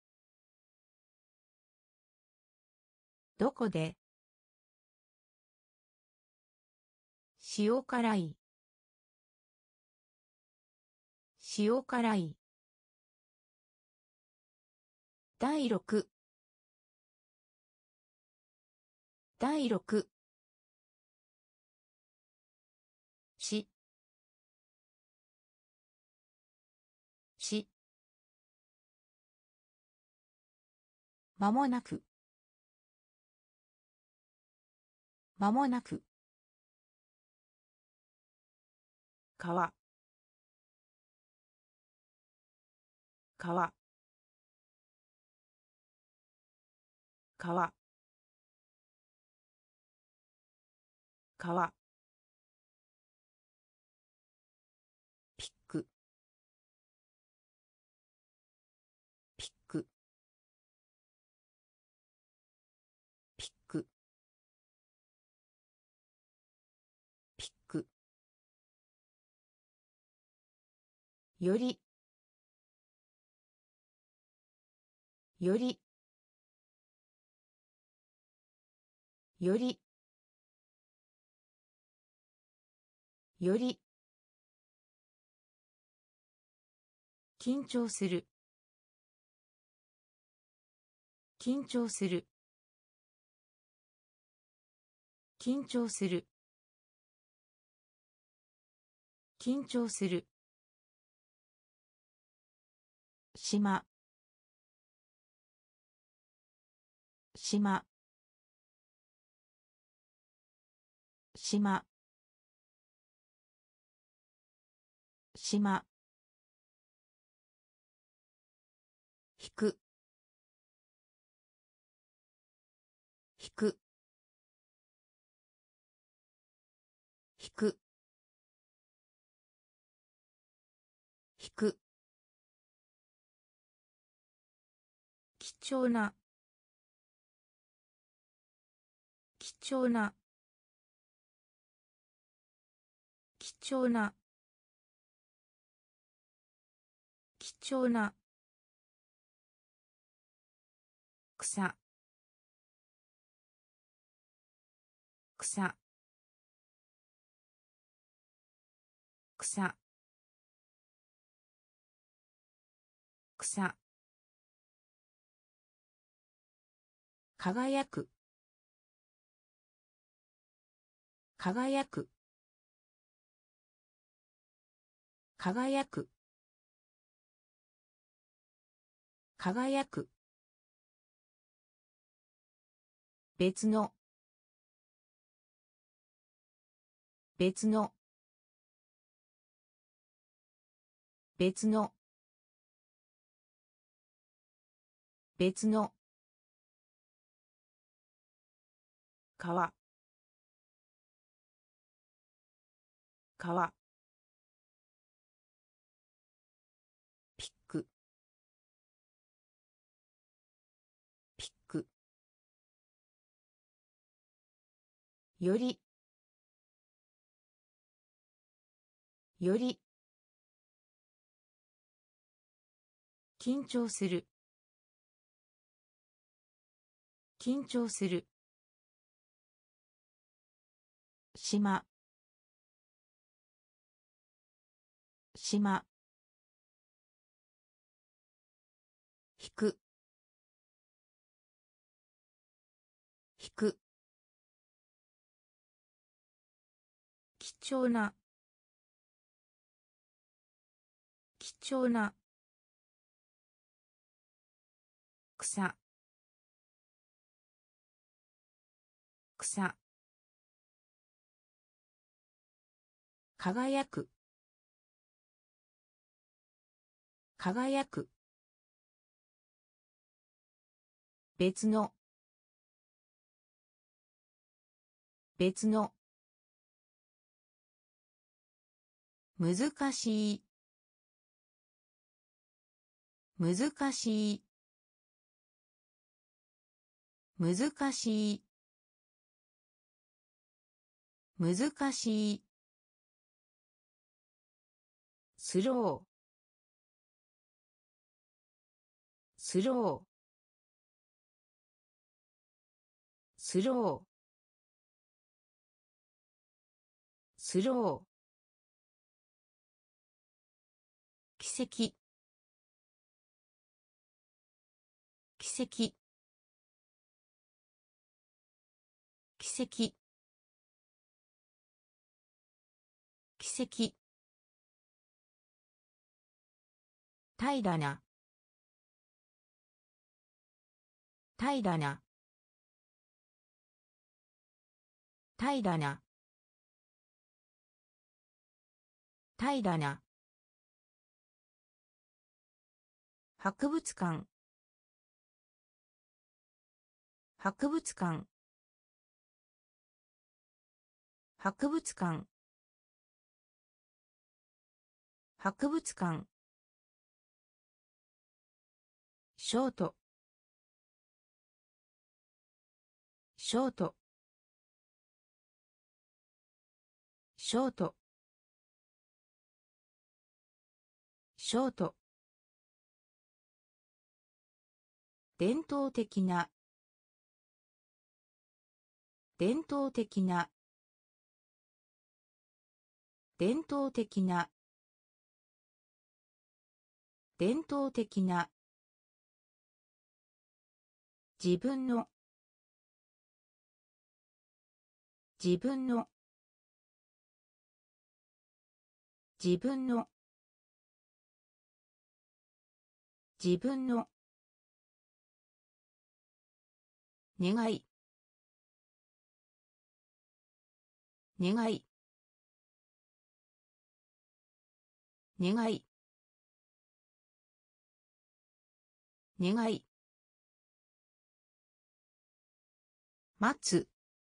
どこで。塩辛い、塩辛い。第六、第六。し、し。まもなく、まもなく。川、川、川、川。ピック、ピック、ピック、ピック。より、より、より、より。緊張する、緊張する、緊張する、緊張する。島、島、島、島。引く、引く、引く、引く。貴重な、貴重な、貴重な、貴重な。草、草、 草草輝く輝く輝く輝く別の別の別の別の川川ピックピックよりより緊張する緊張する島島引く引く貴重な貴重な草草輝く輝く別の別の難しい難しい難しい難しいスロースロースロースロー奇跡奇跡奇跡奇跡平らな平らな平らな平らな博物館博物館博物館博物館ショートショートショートショート伝統的な伝統的な伝統的な伝統的な自分の自分の自分の自分の願い願い願い願い待つ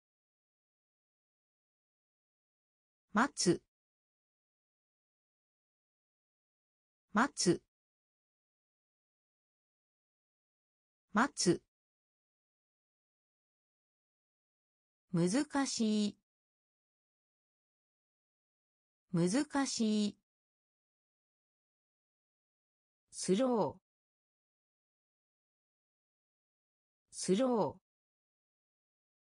待つ待つ待つ難しい難しいスロースロー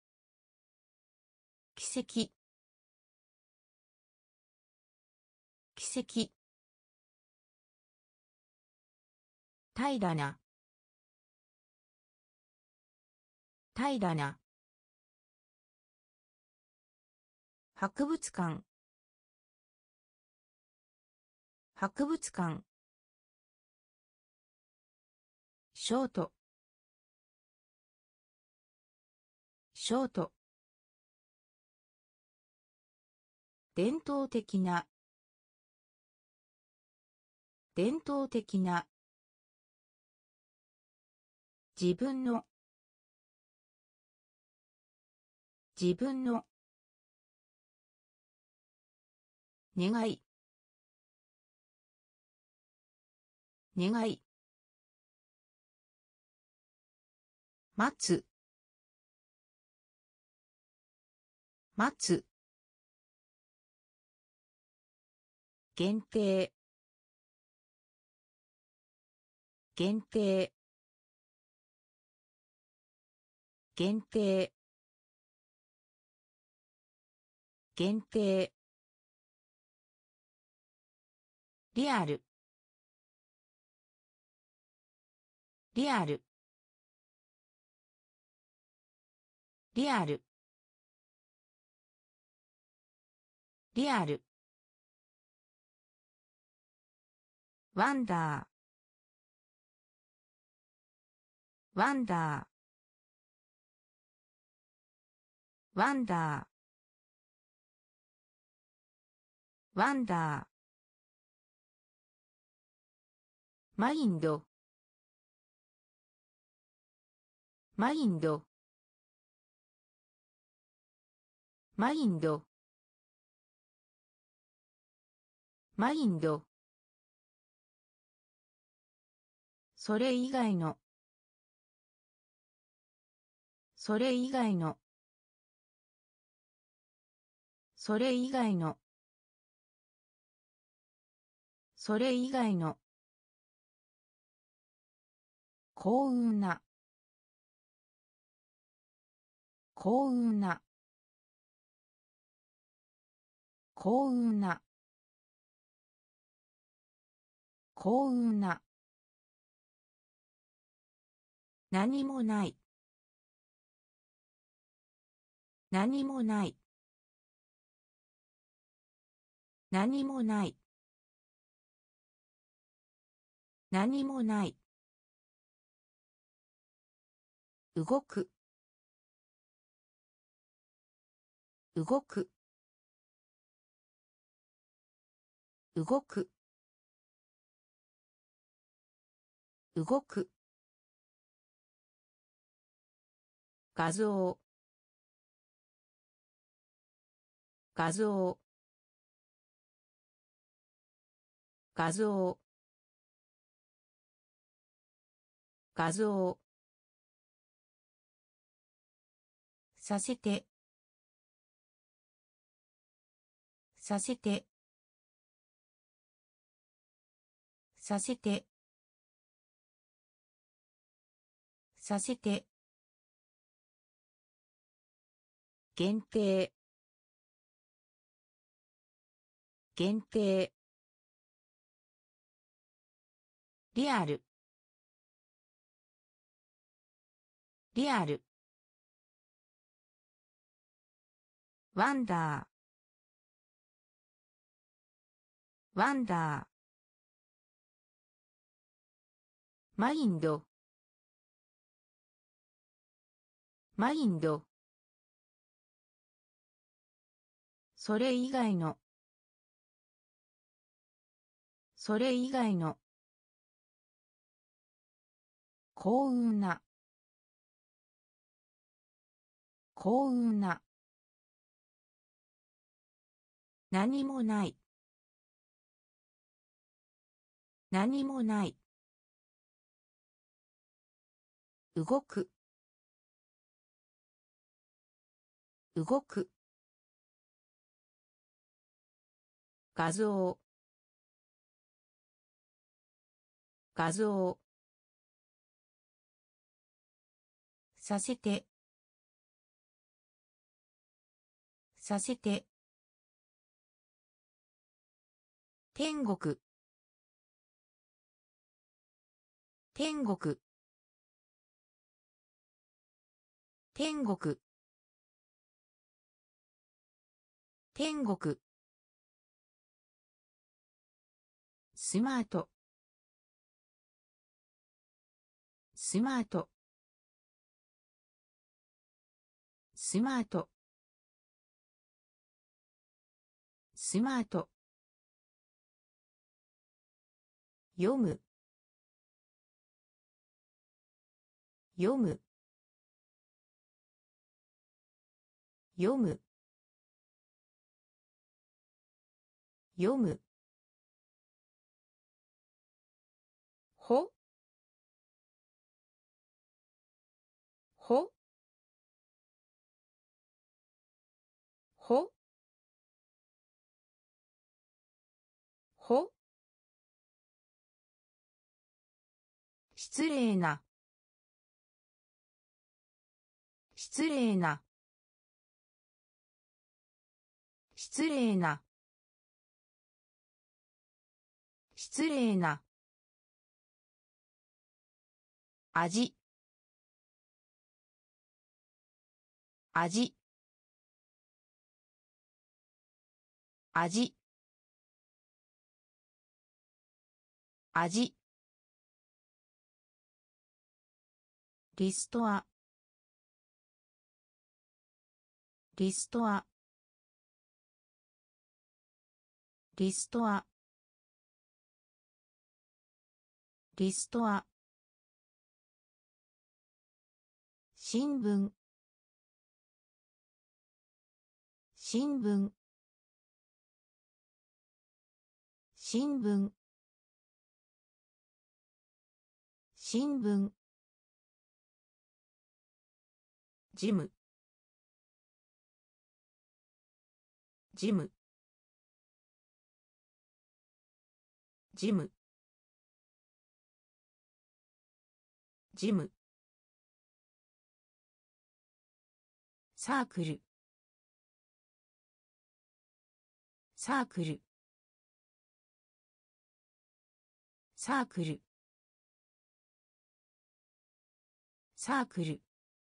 奇跡石。平らな。平らな。博物館。博物館。ショート。ショート。伝統的な。伝統的な。自分の。自分の。願い。願い。待つ。待つ。限定。限定。限定。限定。リアル。リアル。リアル。リアル。ワンダー。ワンダー。ワンダー。ワンダー。マインド。マインド。マインド。マインド。それ以外の。それ以外の。それ以外の。それ以外の。幸運な。幸運な。幸運な。幸運な。何もない。何もない。何もない。何もない。動く。動く。動く。動く。画像。画像。画像。画像。させて。させて。させて。させて。限定。限定。リアル。リアル。ワンダー。ワンダー。マインド。マインド。それ以外の。それ以外の。幸運な。幸運な。何もない。何もない。動く。動く。画像。画像。させて。させて。 天国天国天国天国スマートスマートスマートスマート読む読む読む読むほほほほ失礼な失礼な失礼な失礼な味味味味リストアリストアリストアリストア新聞新聞新聞新聞ジムジムジムジムサークルサークルサークルサークル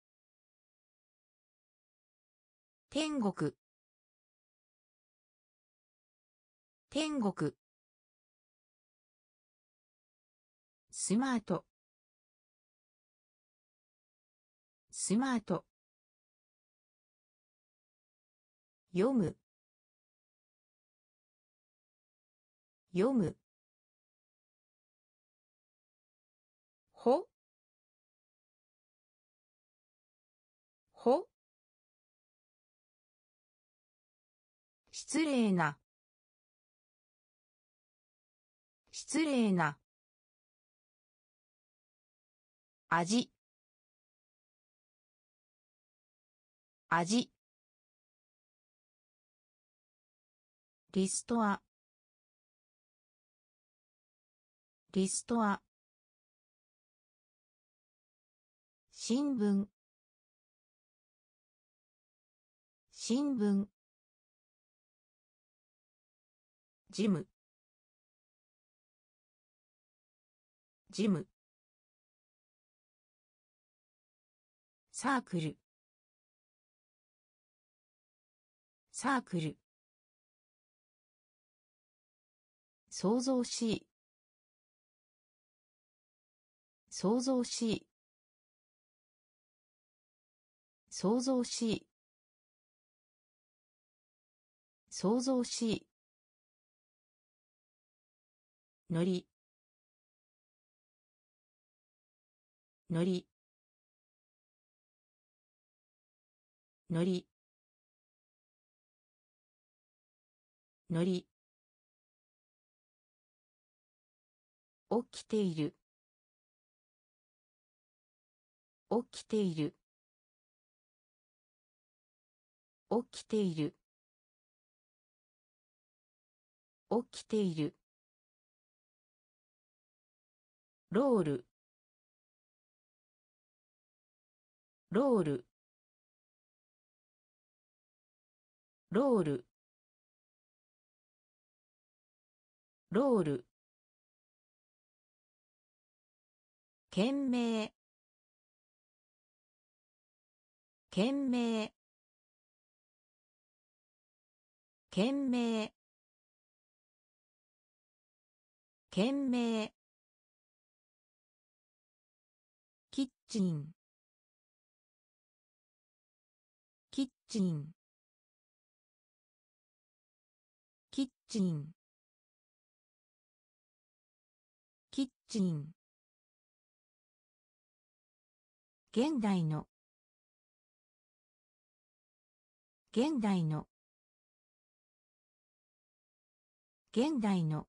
天国天国スマートスマート読む読むほほ失礼な失礼な味味リストアリストア新聞新聞ジムジムサークルサークル想像し想像し想像し想像しのりのりのりのり起きている起きている起きている起きているロールロールロールロール、懸命、懸命、懸命、懸命、キッチン、キッチン、キッチン、キッチン、現代の、現代の、現代の、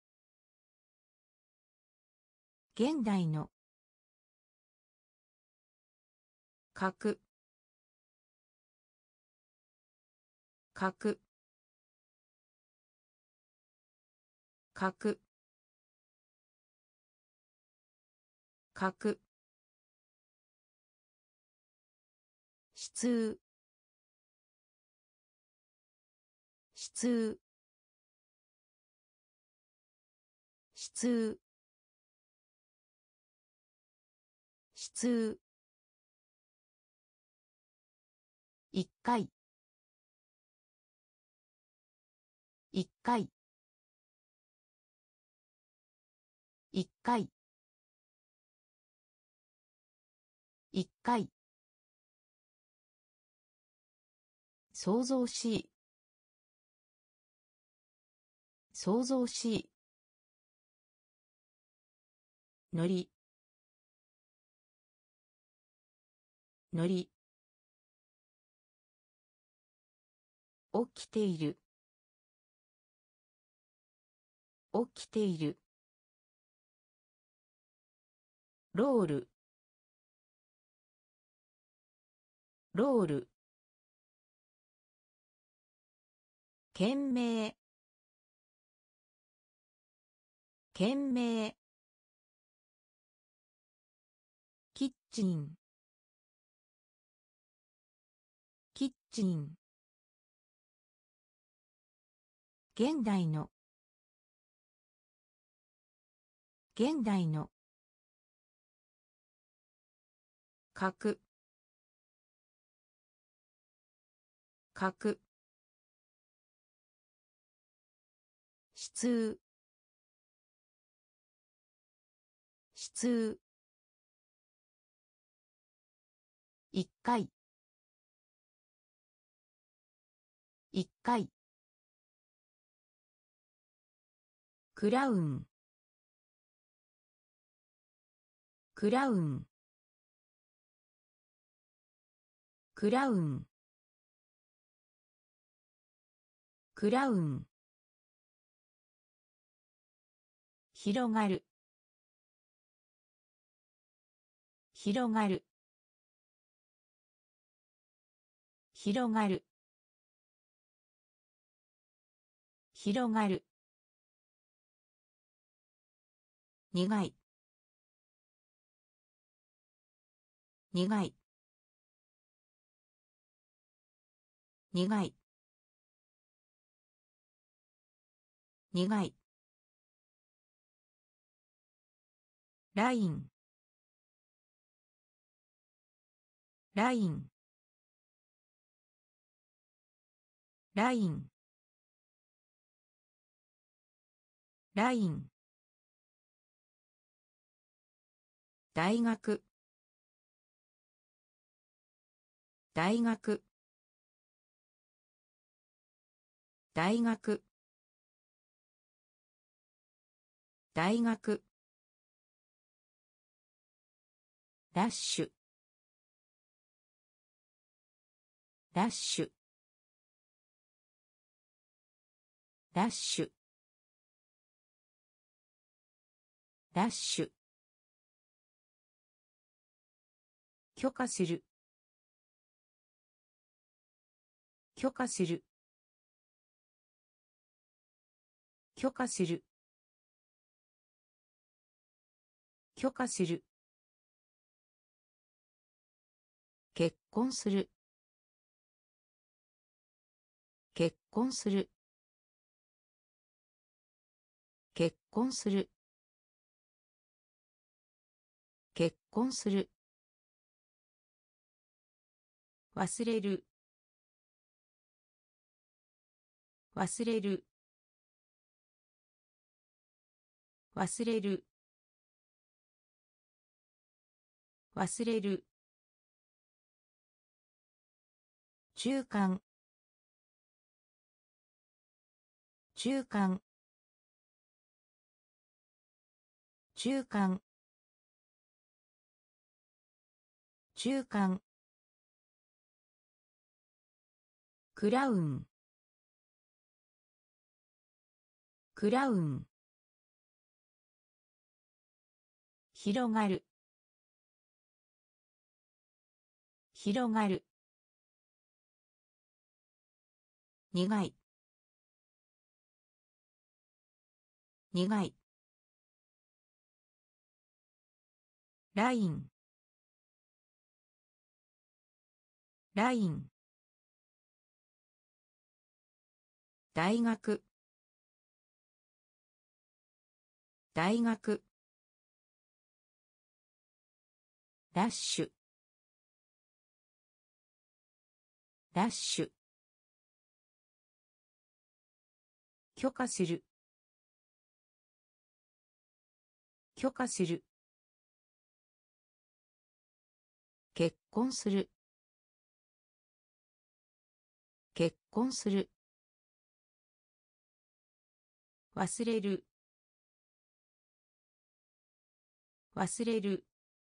現代の、角、角、角、角、質、質、質、質、一回、一回、一回、一回、想像し、想像し、のり、のり、起きている、起きている、ロール、ロール、懸命、懸命、キッチン、キッチン、現代の、現代の、角、角、質、質、一回、一回、クラウン、クラウン、クラウン、クラウン、広がる、広がる、広がる、広がる、苦い、苦い、苦い、苦い、ライン、ライン、ライン、ライン、大学、大学、大学、大学、ラッシュ、ラッシュ、ラッシュ、ラッシュ、許可する、許可する、許可する、許可する、結婚する、結婚する、 結婚する結婚する忘れる忘れる忘れる忘れる中間中間中間中間クラウンクラウン広がる広がる苦い苦いラインライン大学大学ラッシュラッシュ許可する許可する結婚する結婚する忘れる忘れる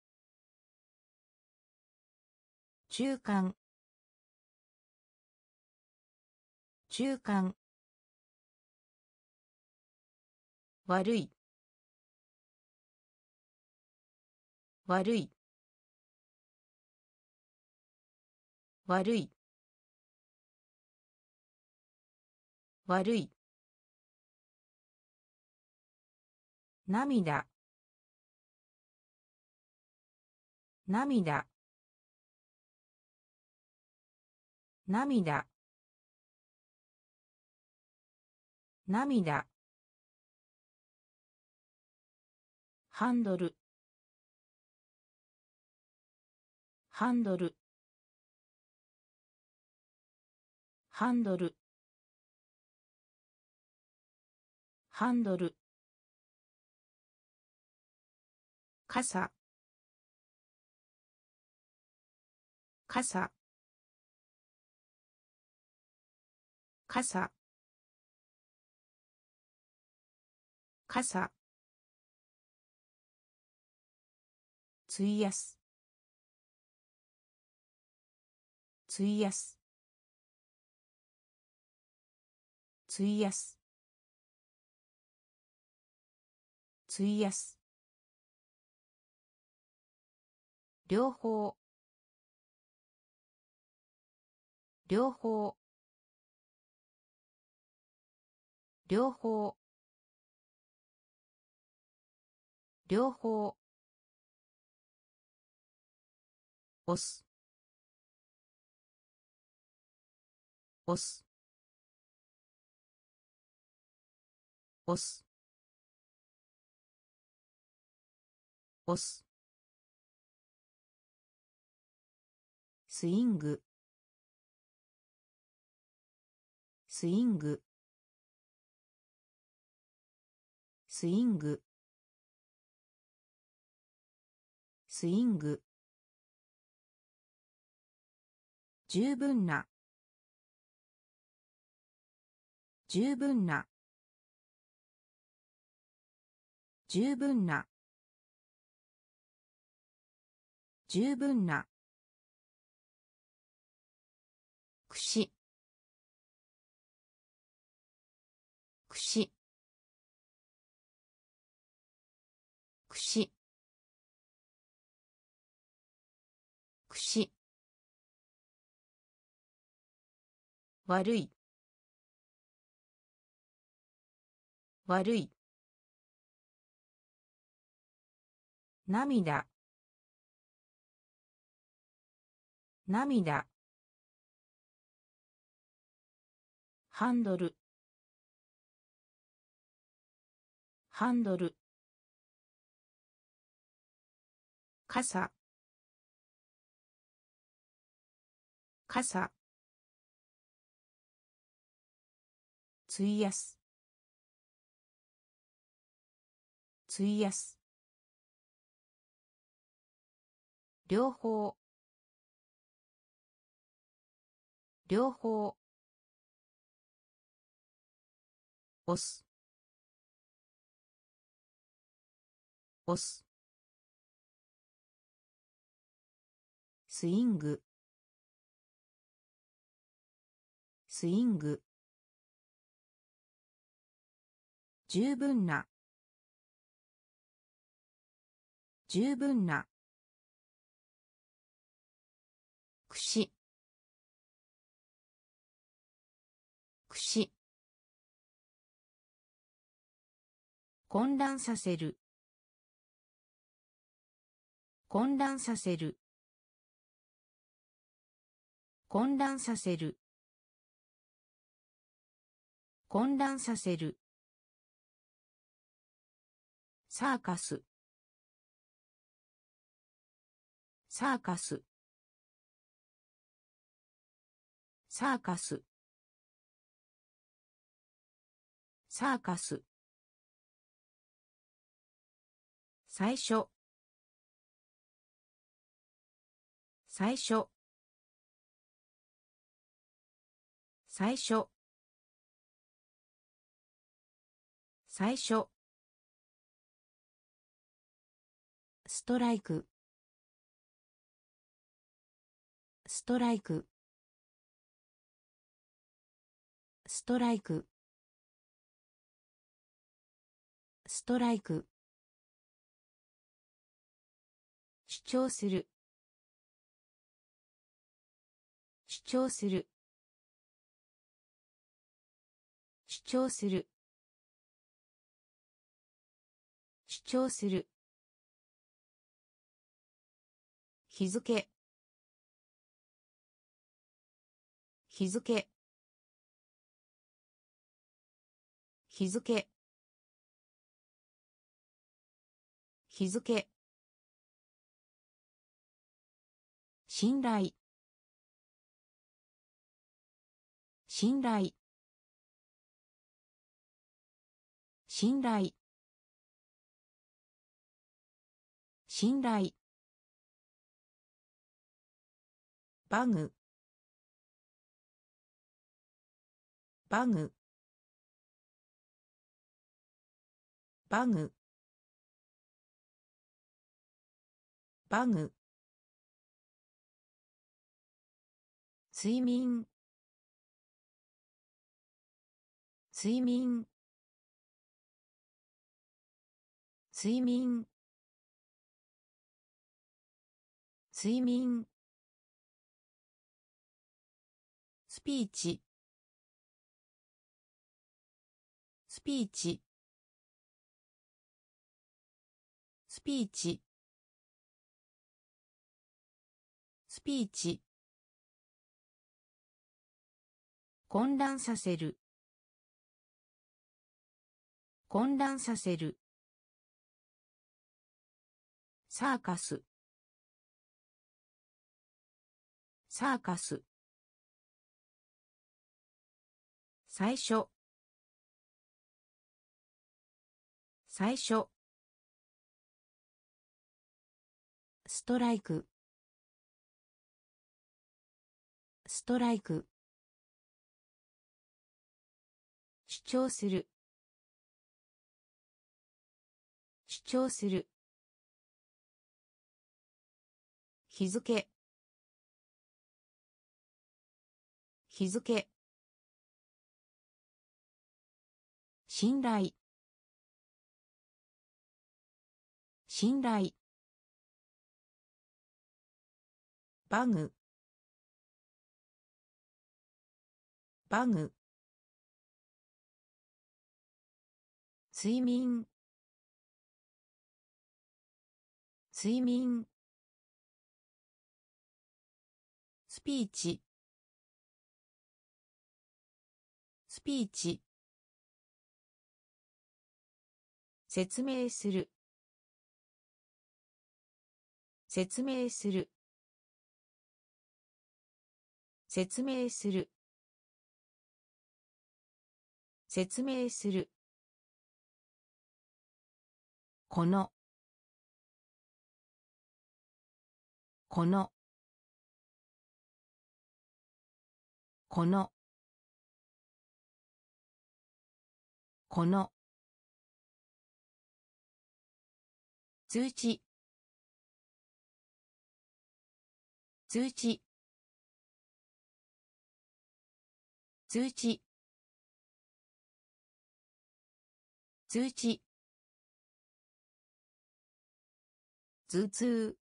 中間中間悪い悪い悪い悪い涙涙涙涙ハンドルハンドルハンドルハンドル傘傘傘傘費やす費やす費やす費やす両方両方両方両方押す押す押す押すスイングスイングスイングスイング十分な十分な十分な十分なくしくしくしくし悪い悪い涙涙ハンドルハンドル、傘、傘、費やす、費やす、両方、両方、押す、押す、スイング、スイング、十分な、十分な、くし、くし、混乱させる、混乱させる、混乱させる、混乱させる、サーカス、サーカス、サーカス、サーカス、最初、最初、最初、最初、ストライク、ストライク、ストライク、ストライク、主張する、主張する、主張する、主張する、日付、日付、日付、日付、信頼、信頼、信頼、信頼、バグ、バグ、バグ、バグ、睡眠、睡眠、睡眠、睡眠、スピーチ、スピーチ、スピーチ、スピーチ、混乱させる、混乱させる、サーカス、サーカス、最初、最初、ストライク、ストライク、主張する、主張する、日付、日付、信頼、信頼、バグ、バグ、睡眠、睡眠、スピーチ、スピーチ、 説明する説明する説明する説明するこのこのこのこの通知通知通知通知頭痛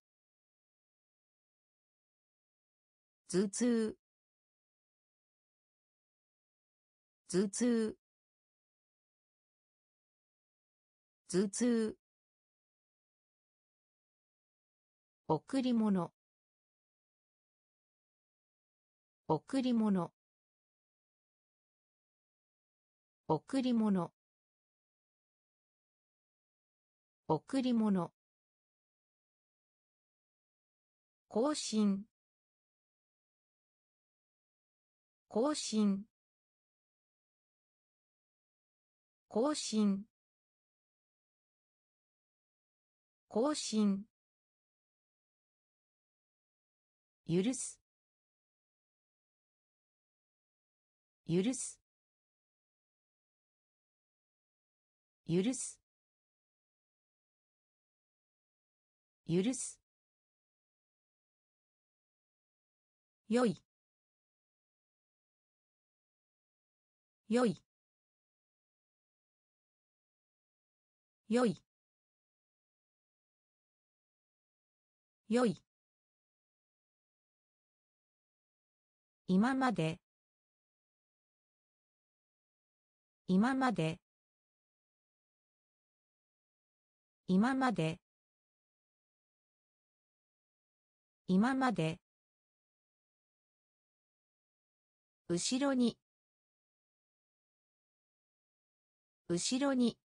頭痛頭痛頭痛贈り物贈り物贈り物贈り物更新更新更新更新許す許す許す許すよいよいよいよい今まで今まで今まで今まで後ろに後ろに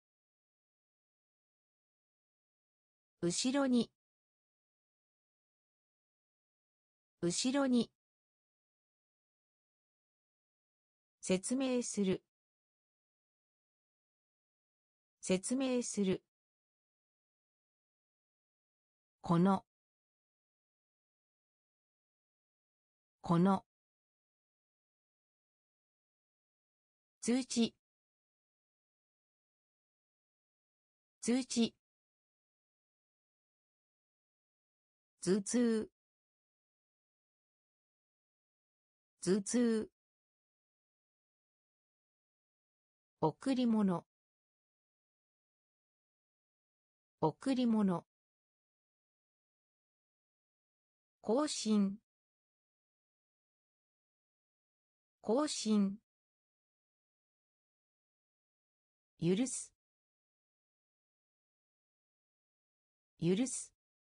後ろに後ろに説明する説明するこのこの通知通知頭痛頭痛贈り物贈り物更新更新許す許す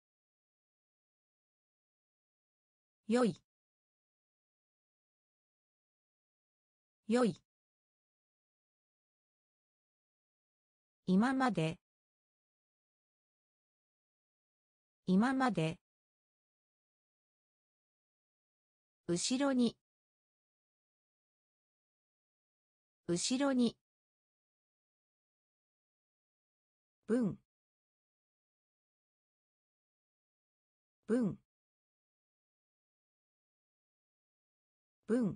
よいよい今まで今まで後ろに後ろに文文文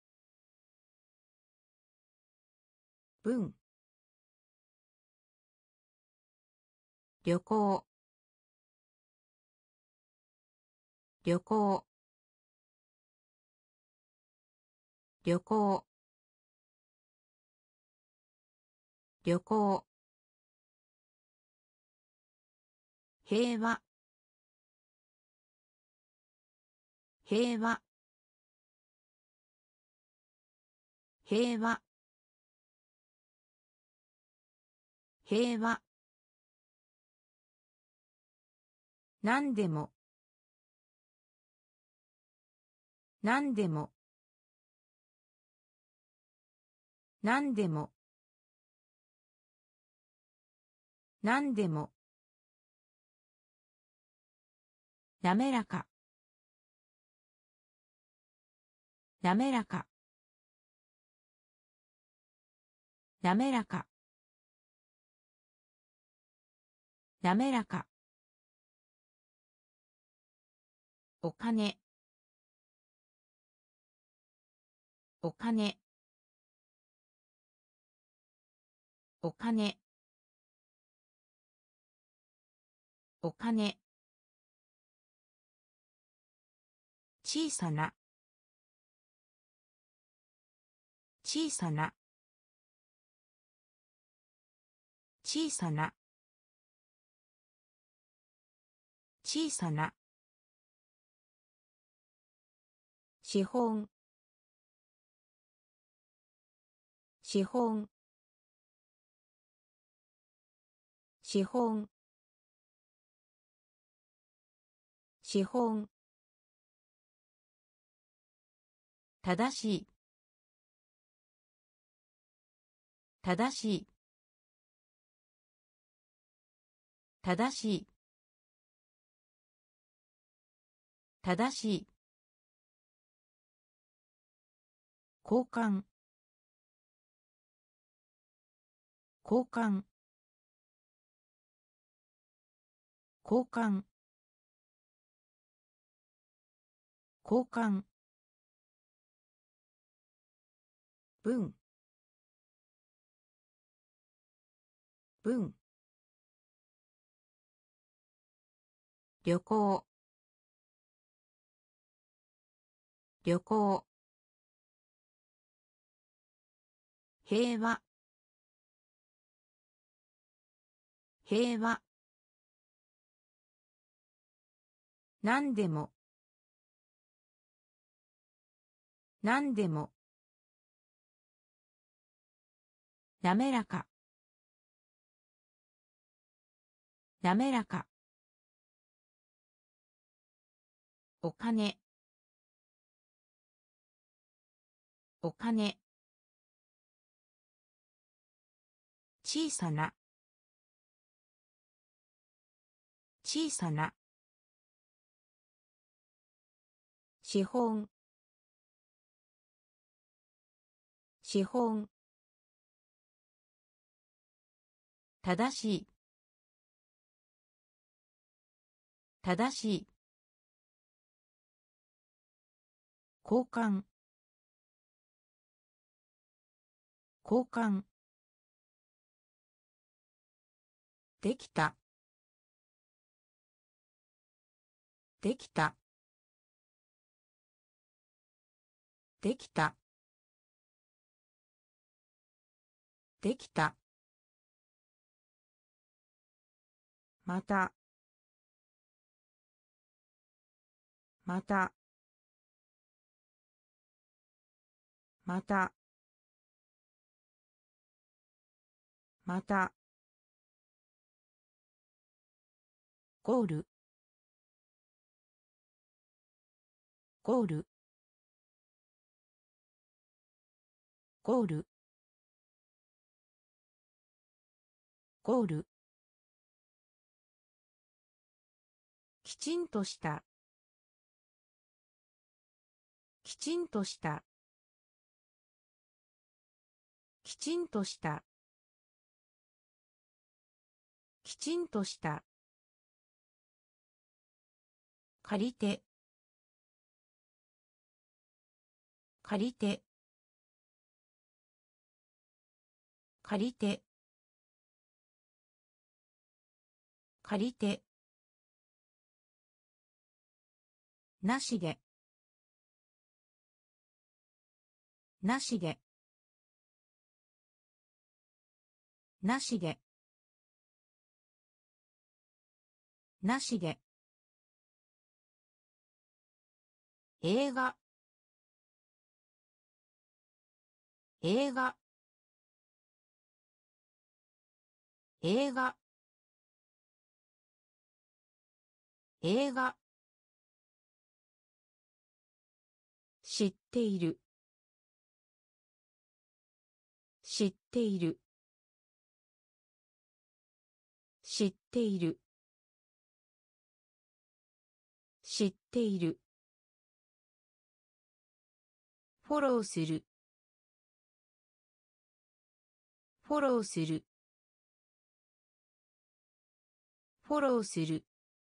文旅行旅行旅行旅行平和平和平和平和何でも何でも何でも何でも滑らか滑らか滑らか滑らかお金お金お金お金小さな小さな小さな小さな資本資本資本資本正しい正しい正しい正しい交換交換交換交換文文旅行旅行平和平和何でも何でも滑らか滑らかお金お金小さな小さな資本資本正しい正しい交換交換できたできたできたできたまたまたまたまたゴールゴールゴールゴールきちんとしたきちんとしたきちんとしたきちんとした借りて借りて借りて借りてなしでなしでなしでなしで映画映画映画映画知っている知っている知っている知っているフォローするフォローするフォローする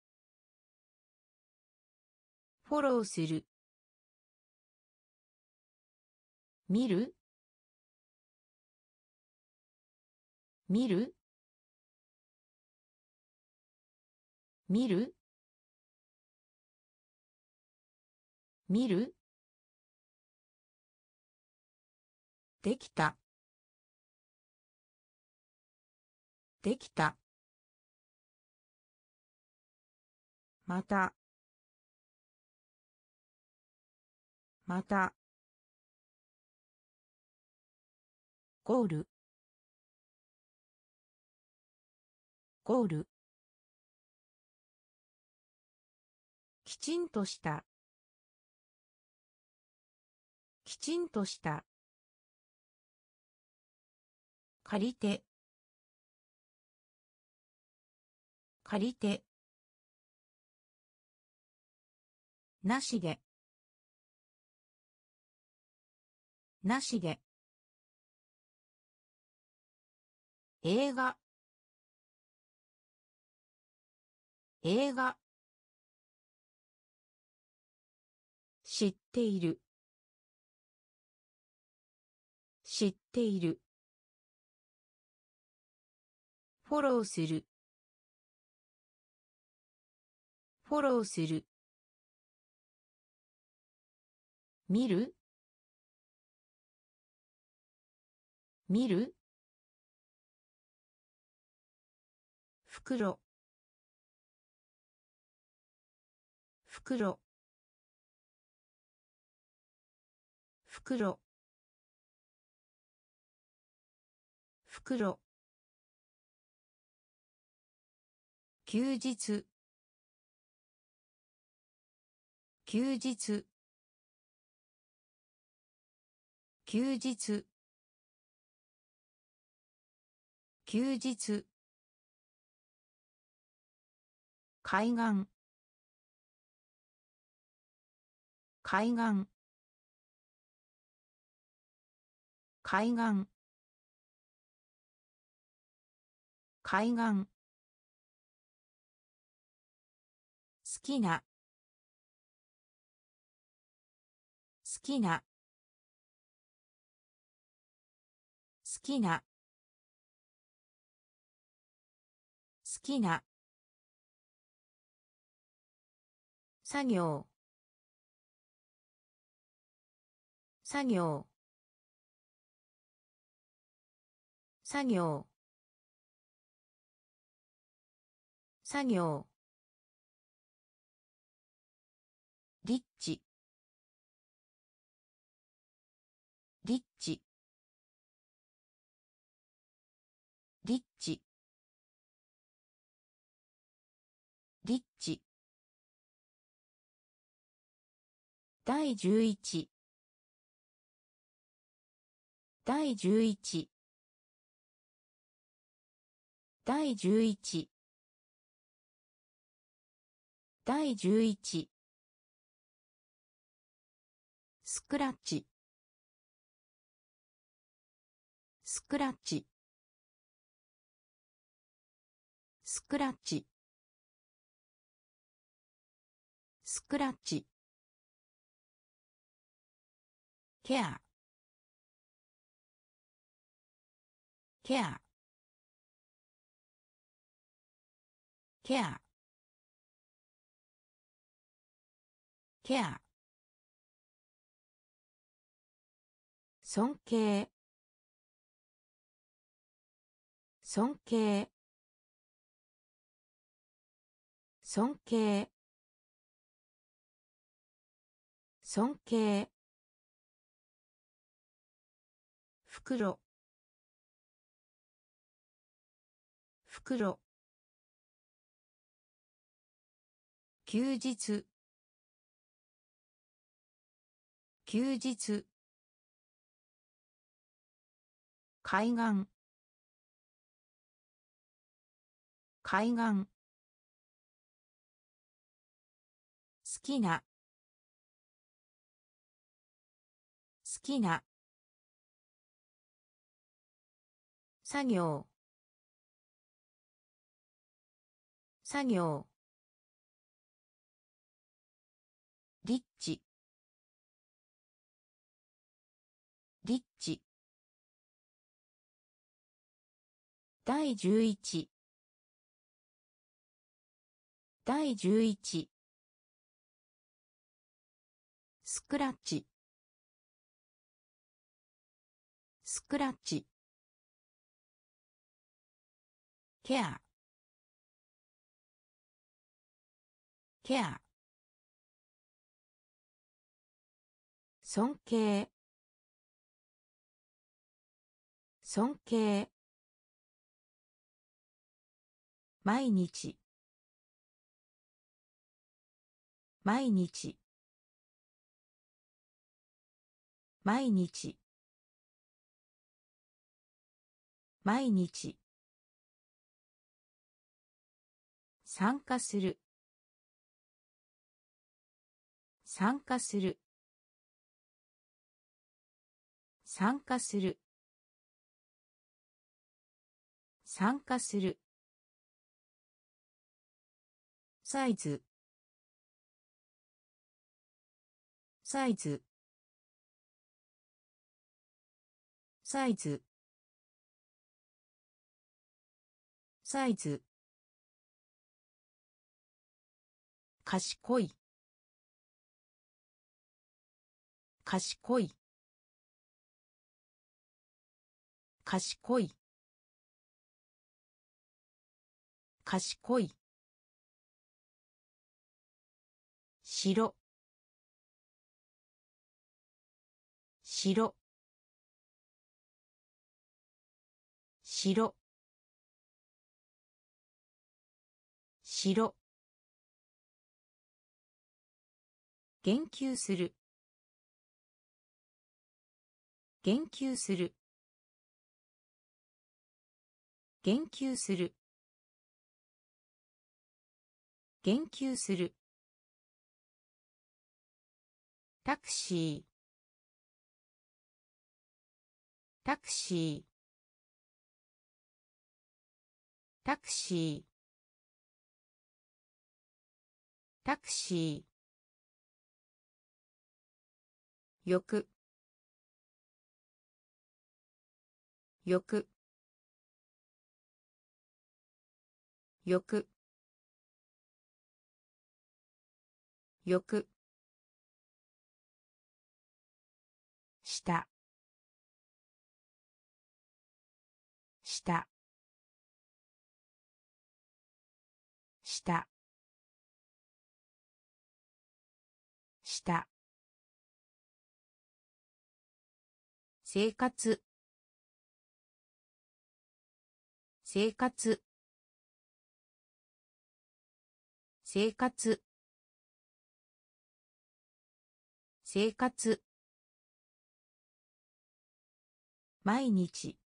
フォローする見る見る見る見るできたできたまたまたゴールゴールきちんとしたきちんとした借りて借りてなしでなしで映画映画知っている知っているフォローするフォローする見る見る袋袋袋袋休日休日休日休日海岸海岸海岸海岸好きな好きな好きな好きな作業作業作業作業リッチリッチリッチリッチだいじゅういちだいじゅういちだいじゅういちだいじゅういちスクラッチスクラッチスクラッチスクラッチケアケアケアケア尊敬尊敬尊敬尊敬袋袋休日休日海岸海岸、好きな、好きな、作業、作業、リッチ、リッチ、だいじゅういち、だいじゅういち、スクラッチ、スクラッチ、ケア、ケア、尊敬、尊敬、毎日、毎日、毎日、毎日、参加する、参加する、参加する、参加する、サイズ、サイズ、サイズ、サイズ、賢い、賢い、賢い、賢い、白、白、白、白、言及する、言及する、言及する、言及する、タクシー、タクシー、タクシー、タクシー、よく、よく、よく、よく、下、下、下、下、生活、生活、生活、生活、毎日、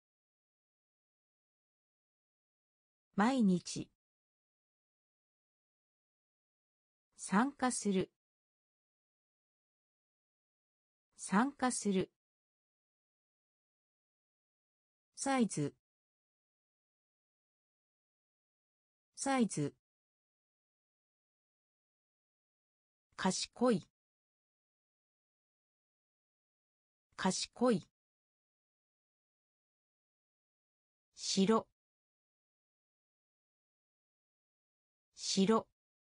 毎日、参加する、参加する、サイズ、サイズ、賢い、賢い、白、白、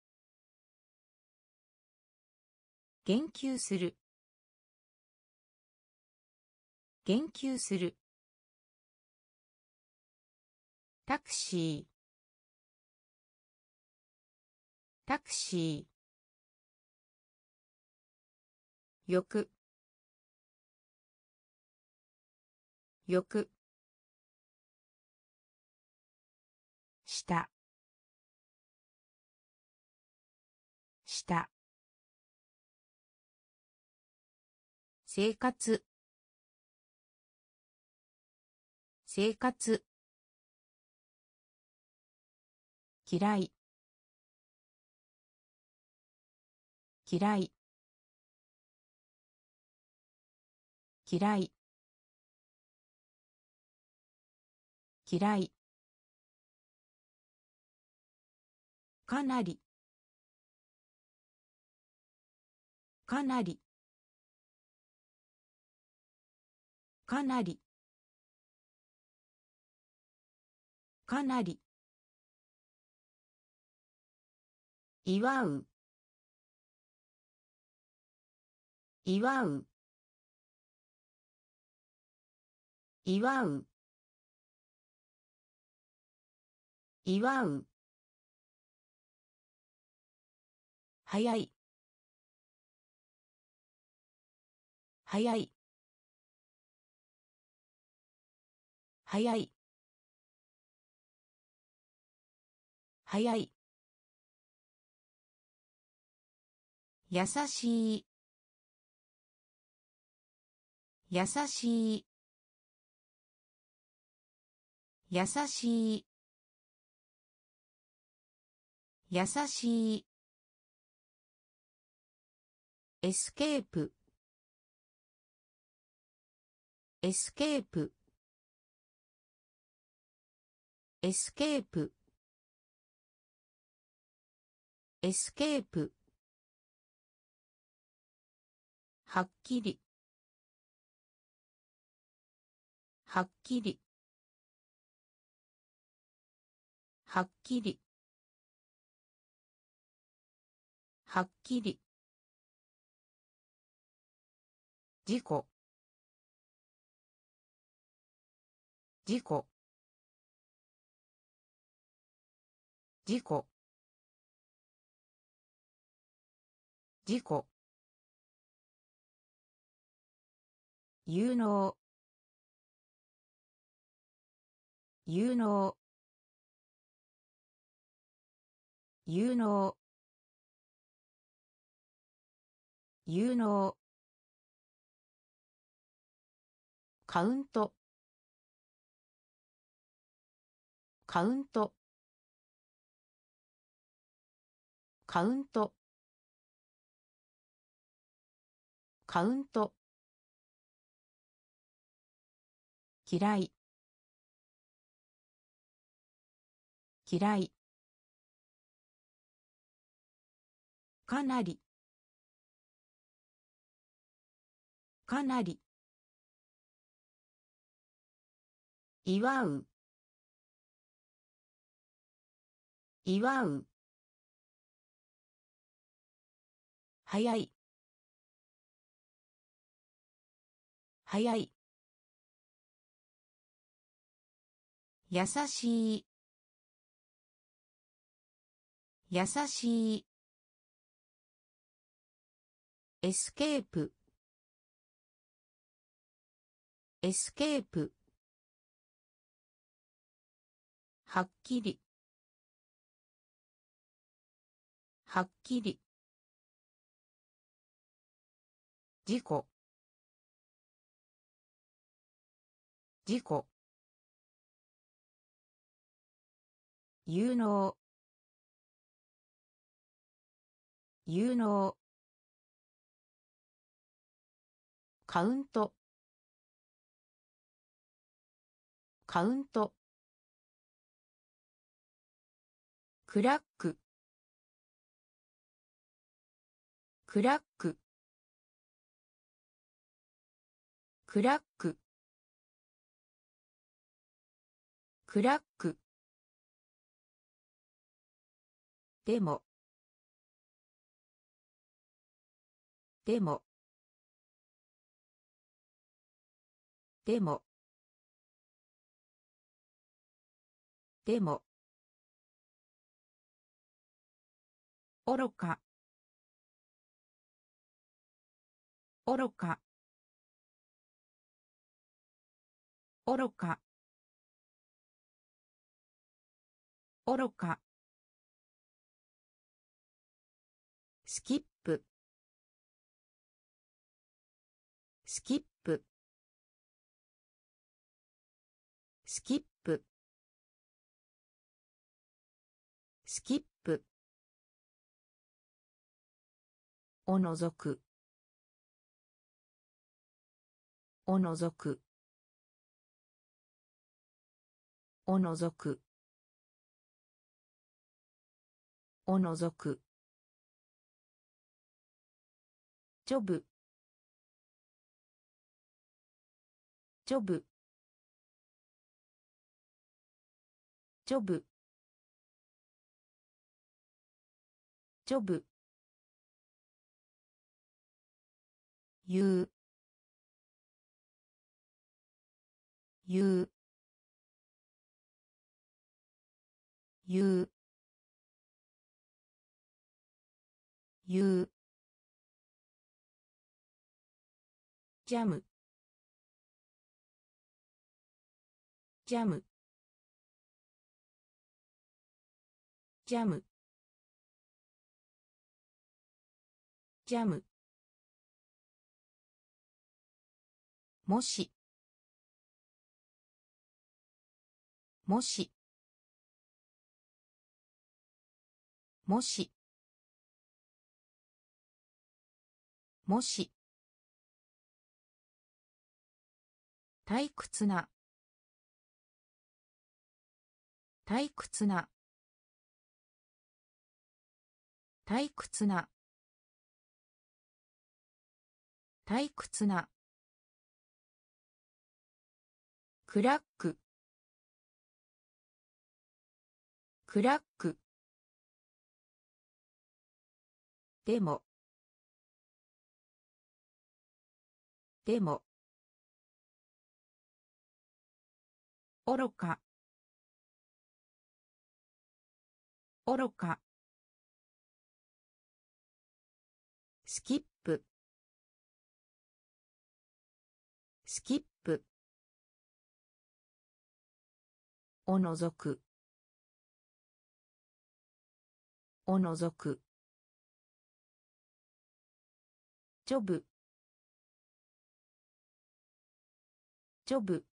言及する、言及する、タクシー、タクシー、よく、よく、下、下、生活、生活、 嫌い嫌い嫌い嫌いかなりかなりかなりかなり祝う祝う祝う祝う早い早い早い早い優しい優しい優しい優しいエスケープエスケープエスケープエスケープはっきりはっきりはっきりはっきり事故事故事故事故有能有能有能有能カウントカウントカウントカウント嫌い嫌いかなりかなり祝う祝う早い早い優しい優しいエスケープエスケープはっきりはっきり事故事故有能有能カウントカウントクラッククラッククラッククラックでもでもでもでも愚か愚か愚か愚かスキップスキップスキップスキップ。おのぞく。おのぞく。おのぞく。おのぞく。ジョブ。ジョブ。ジョブ。ジョブ。言う。言う。言う。言う。ジャム。ジャム。ジャム。ジャム。もし。もし。もし。もし。退屈な。退屈な。退屈な。退屈な。クラック。クラック。でも。でも。愚か。愚か。スキップ。スキップ。おのぞく。おのぞく。ジョブ。ジョブ。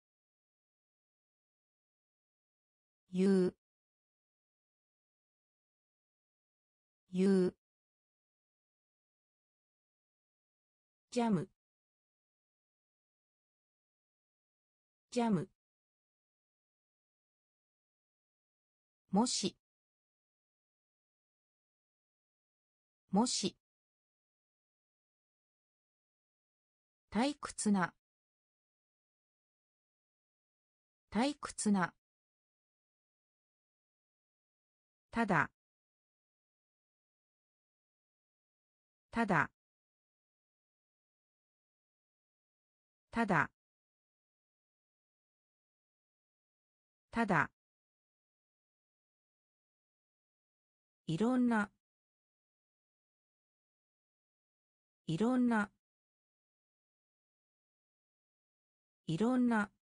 言う。言う。ジャム。ジャム。もし。もし。退屈な。退屈な。ただ。ただ。ただ。ただ。いろんな。いろんな。いろんな。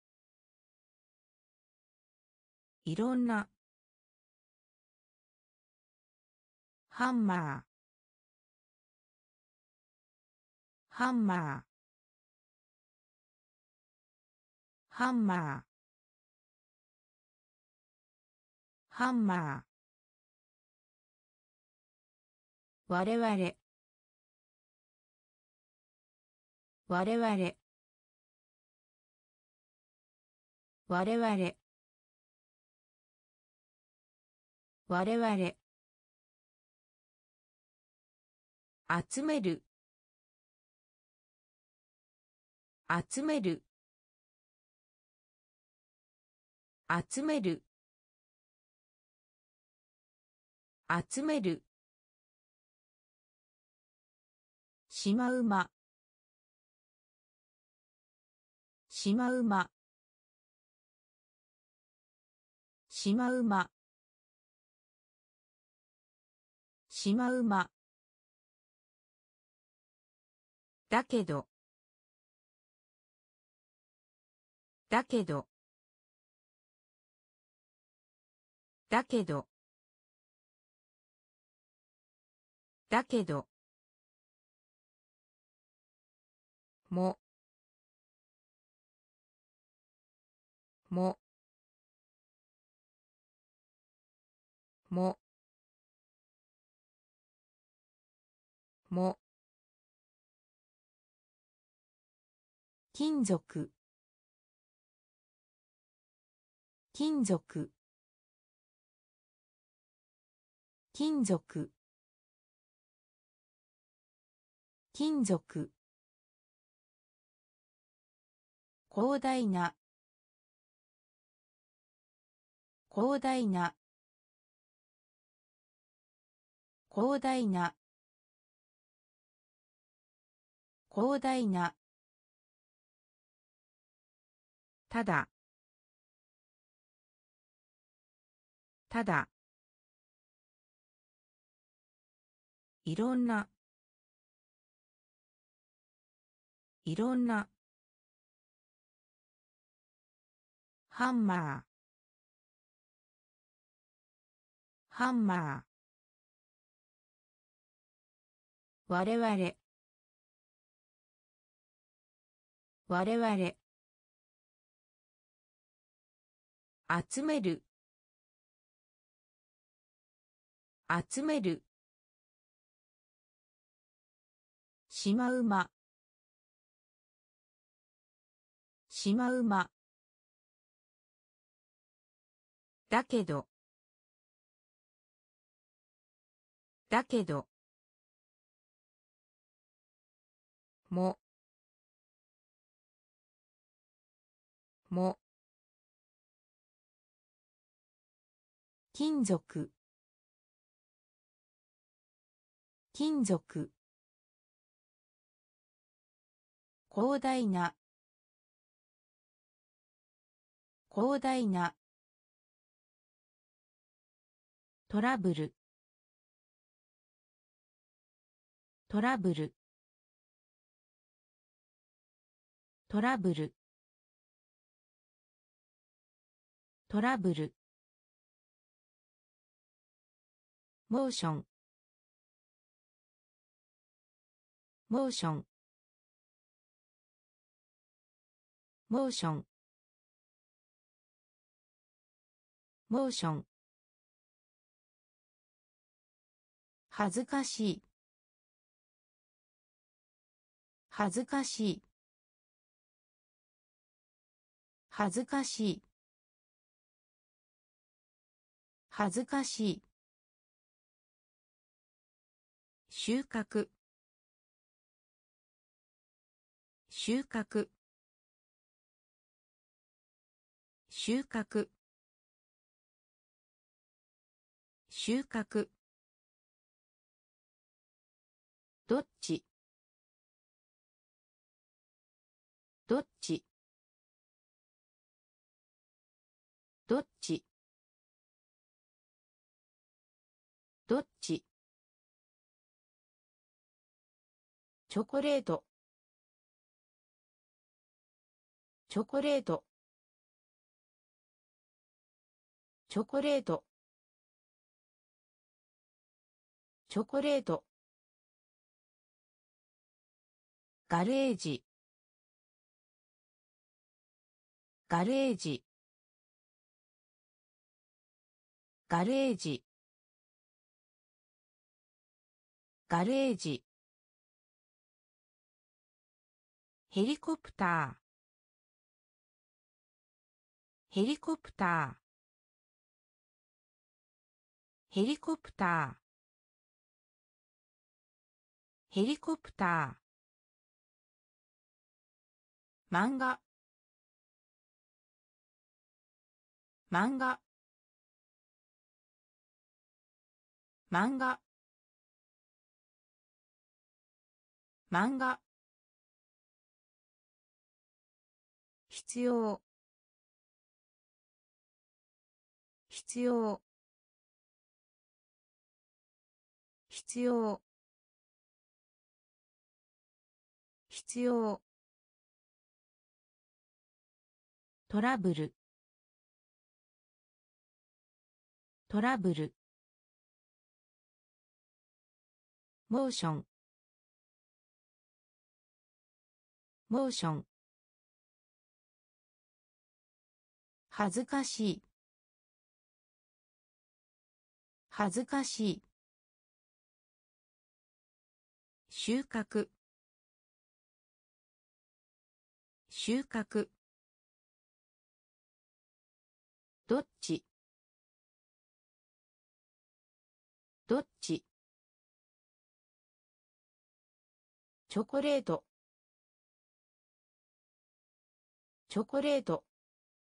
いろんな。ハンマー。ハンマー。ハンマー。ハンマー。我々。我々。我々。我々。集める。集める。集める。集める。しまうま。しまうま。しまうま。しまうま。だけど。だけど。だけど。だけど。も。も。 もも金属金属金属金属広大な広大な広大な広大なただただいろんないろんなハンマーハンマー我々我々集める集めるシマウマシマウマだけどだけどもも金属金属広大な広大なトラブルトラブルトラブルトラブルモーションモーションモーションモーション恥ずかしい恥ずかしい恥ずかしい恥ずかしい収穫収穫収穫収穫どっちどっちどっちどっちチョコレートチョコレートチョコレートチョコレートガレージガレージガレージガレージヘリコプターヘリコプターヘリコプターヘリコプター漫画漫画漫画漫画必要必要必要必要トラブルトラブルモーションモーション恥ずかしい恥ずかしい。収穫、収穫。どっち、どっち。チョコレート、チョコレート。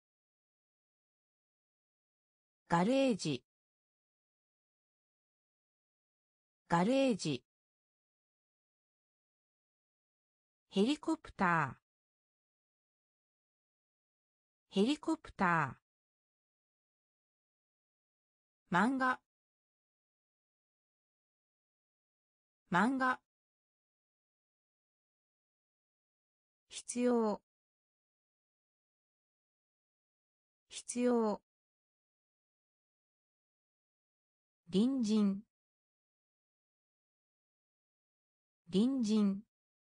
ガレージ、ガレージ。ヘリコプター、ヘリコプター。漫画、漫画。必要、必要。隣人、隣人、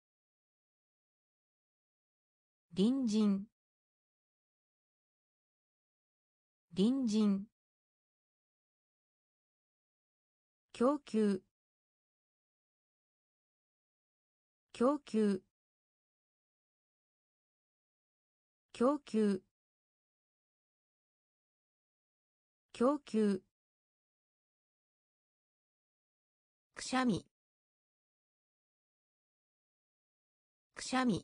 隣人、隣人。供給、供給、供給、供給。くしゃみ、くしゃみ、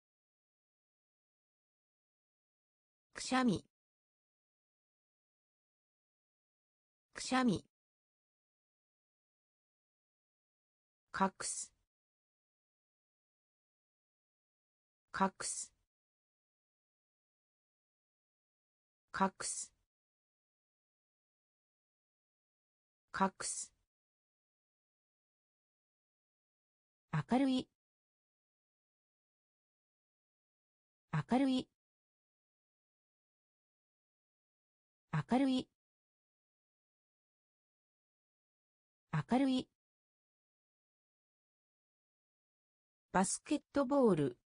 くしゃみ、くしゃみ。隠す、隠す、隠す、隠す。明るい、明るい、明るい、明るい。バスケットボール、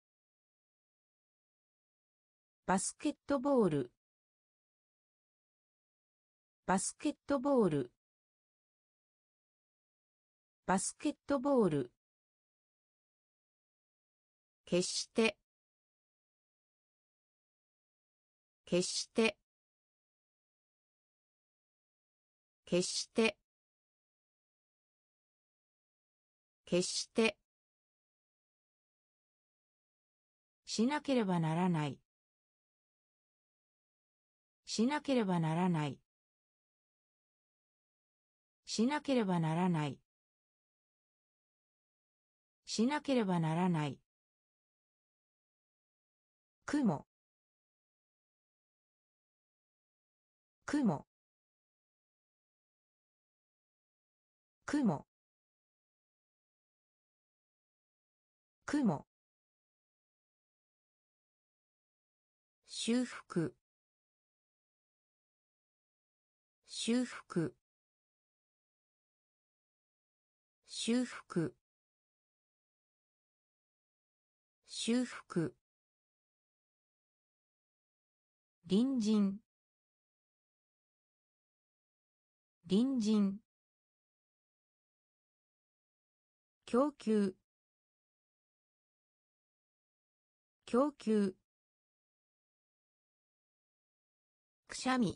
バスケットボール、バスケットボール、バスケットボール。決して、決して、決して、決して。しなければならない、しなければならない、しなければならない、しなければならない。雲、雲、雲、雲。修復、修復、修復、修復。隣人、隣人。供給、供給。くしゃみ、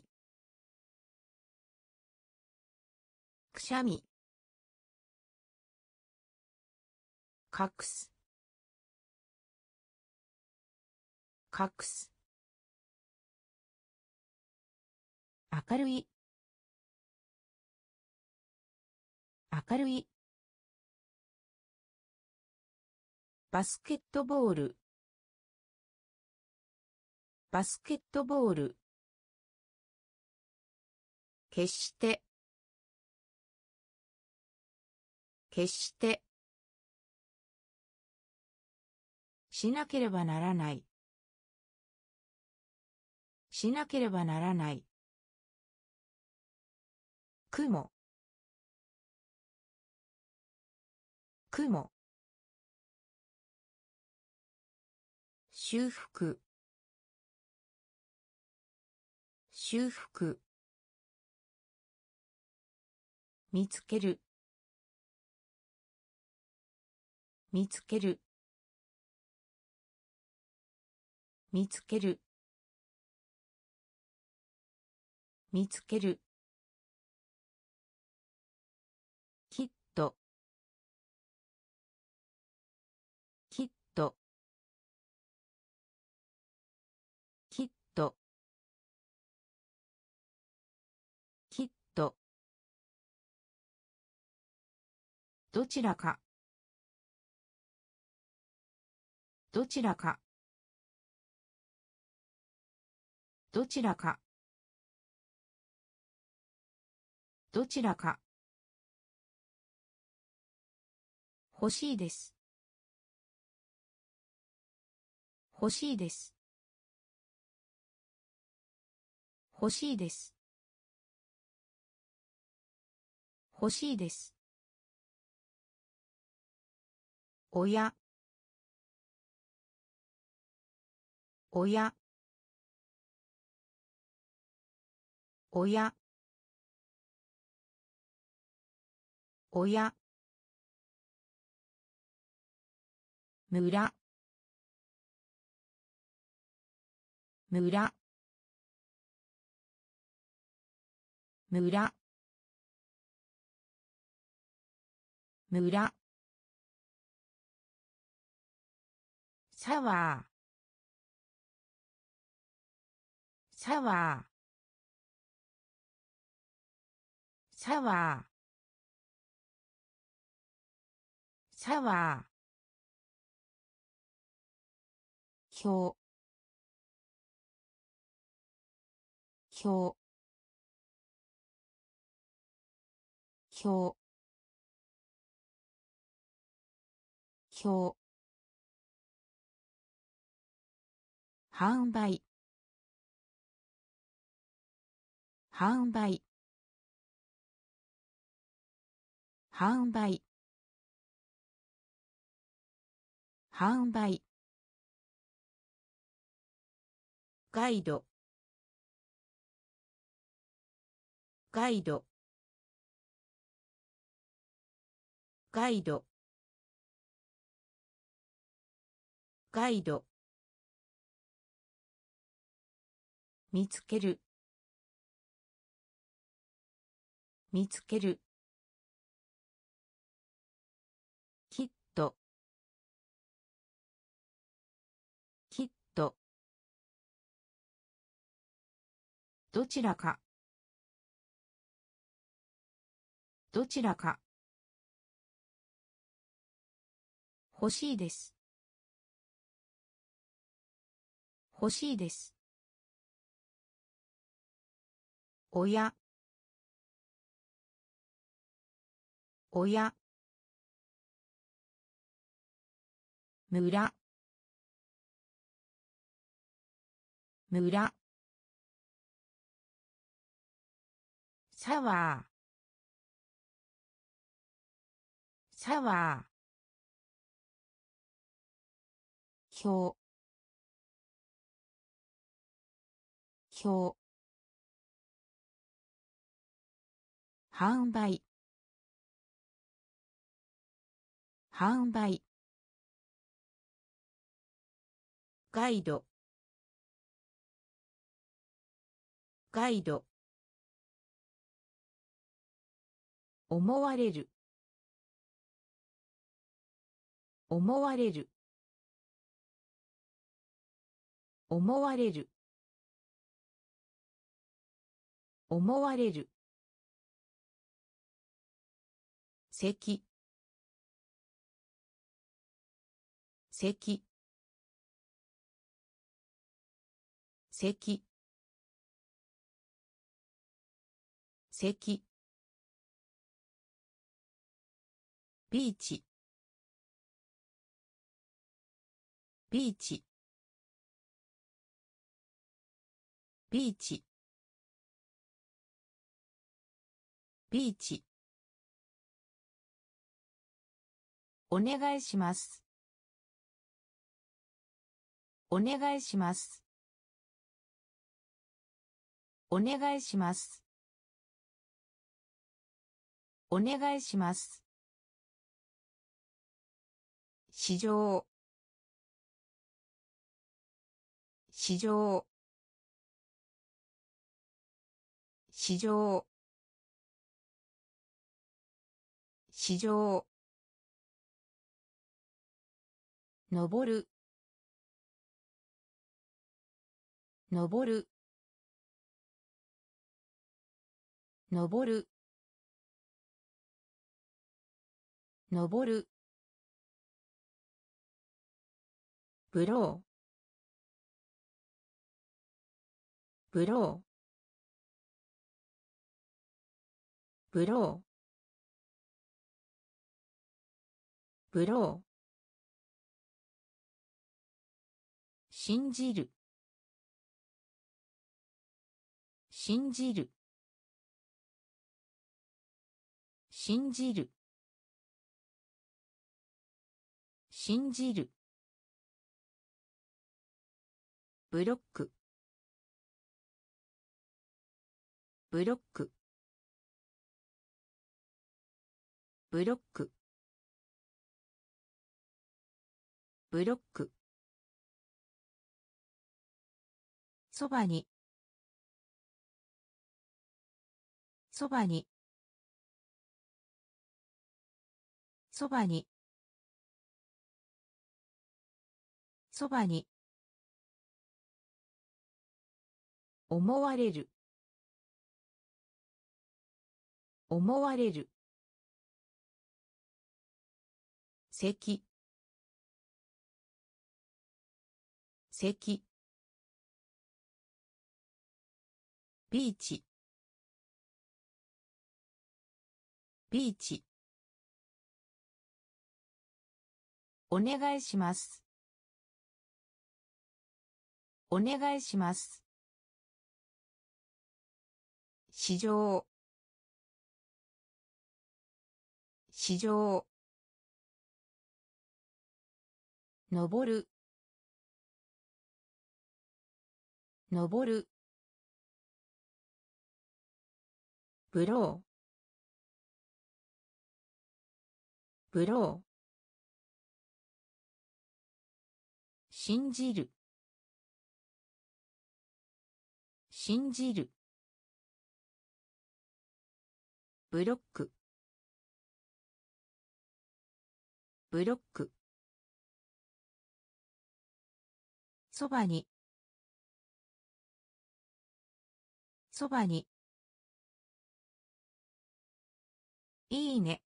くしゃみ。隠す、隠す。明るい、明るい。バスケットボール、バスケットボール。決して、決して。しなければならない、しなければならない。雲、雲。修復、修復。 見つける見つける見つける見つけるきっときっときっときっとどちらかどちらかどちらかどちらか欲しいです欲しいです欲しいです欲しいですおやおやおやおや村村村村サワーサワーサワーサワー表表表表販売販売販売販売ガイドガイドガイドガイド見つける見つけるきっときっとどちらかどちらか欲しいです欲しいですおやおや村村サワーサワー表表販売販売ガイドガイド思われる思われる思われる思われる席席席席ビーチビーチビーチビーチお願いしますお願いしますお願いしますお願いします。市場、市場、市場、市場、登る、登る、登る、登る、ブロー、ブロー、ブロー、ブロー、信じる、信じる、信じる、信じる、ブロック、ブロック、ブロック、ブロック、そばに、そばに、そばに、そばに、思われる、思われる、咳、咳、ビーチ、ビーチ、お願いします。お願いします。市場、市場、登る、登る、ブロー、ブロー、信じる、信じる、ブロック、ブロック、そばに、そばに、いいね、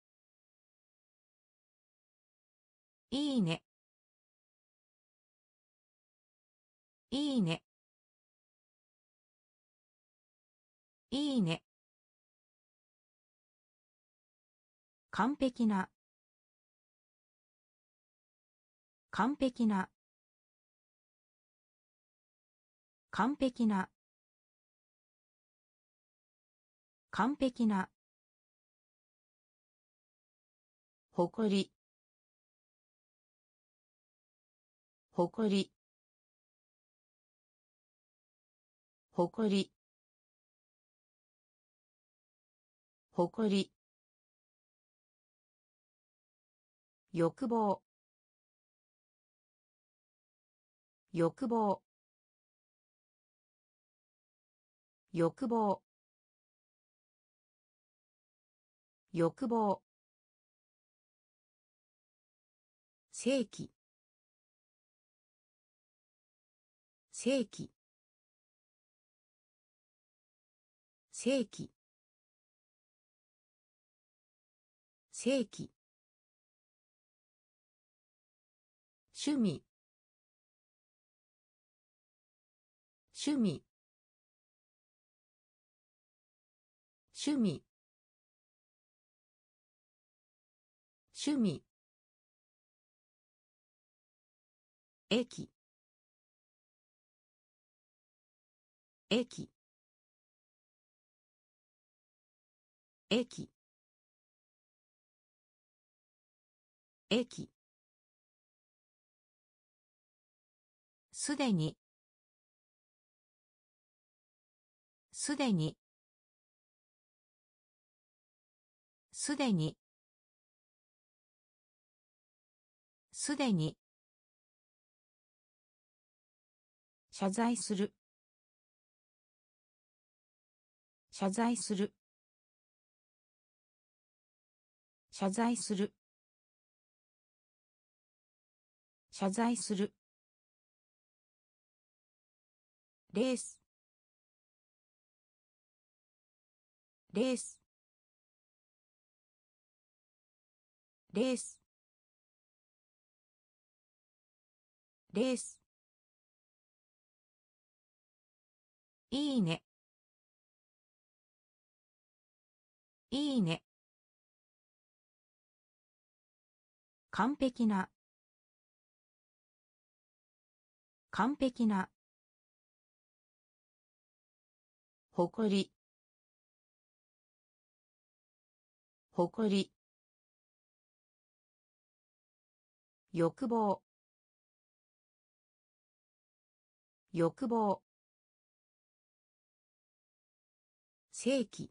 いいね、いいね、いいね、完璧な、完璧な、完璧な、完璧な、誇り、誇り、誇り、誇り、欲望、欲望、欲望、欲望、正規、正規、正規、正規、趣味、趣味、趣味、趣味、駅、駅、駅、駅、すでに、すでに、 すでにすでに謝罪する謝罪する謝罪する謝罪するレースレースレースレースいいねいいね完璧な完璧な誇り誇り欲望欲望正規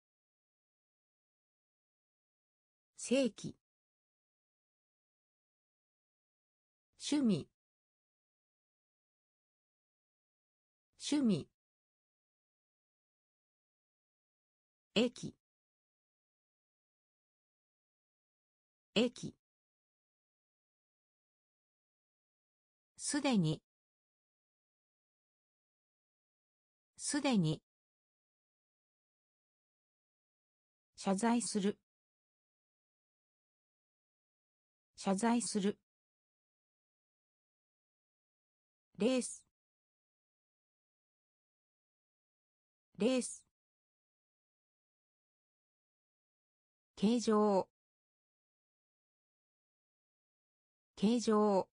正規趣味趣味駅駅すでにすでに謝罪する謝罪するレースレース形状形状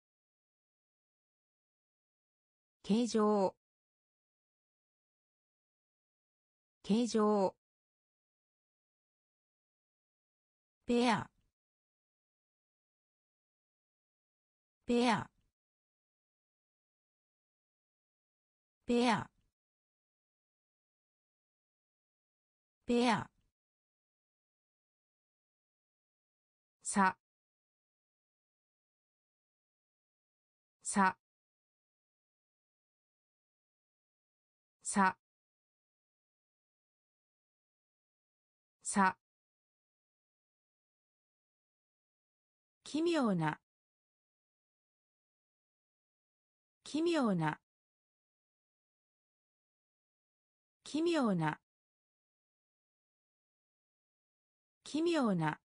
形状形状ペアペアペアペアささささ奇妙な奇妙な奇妙な奇妙な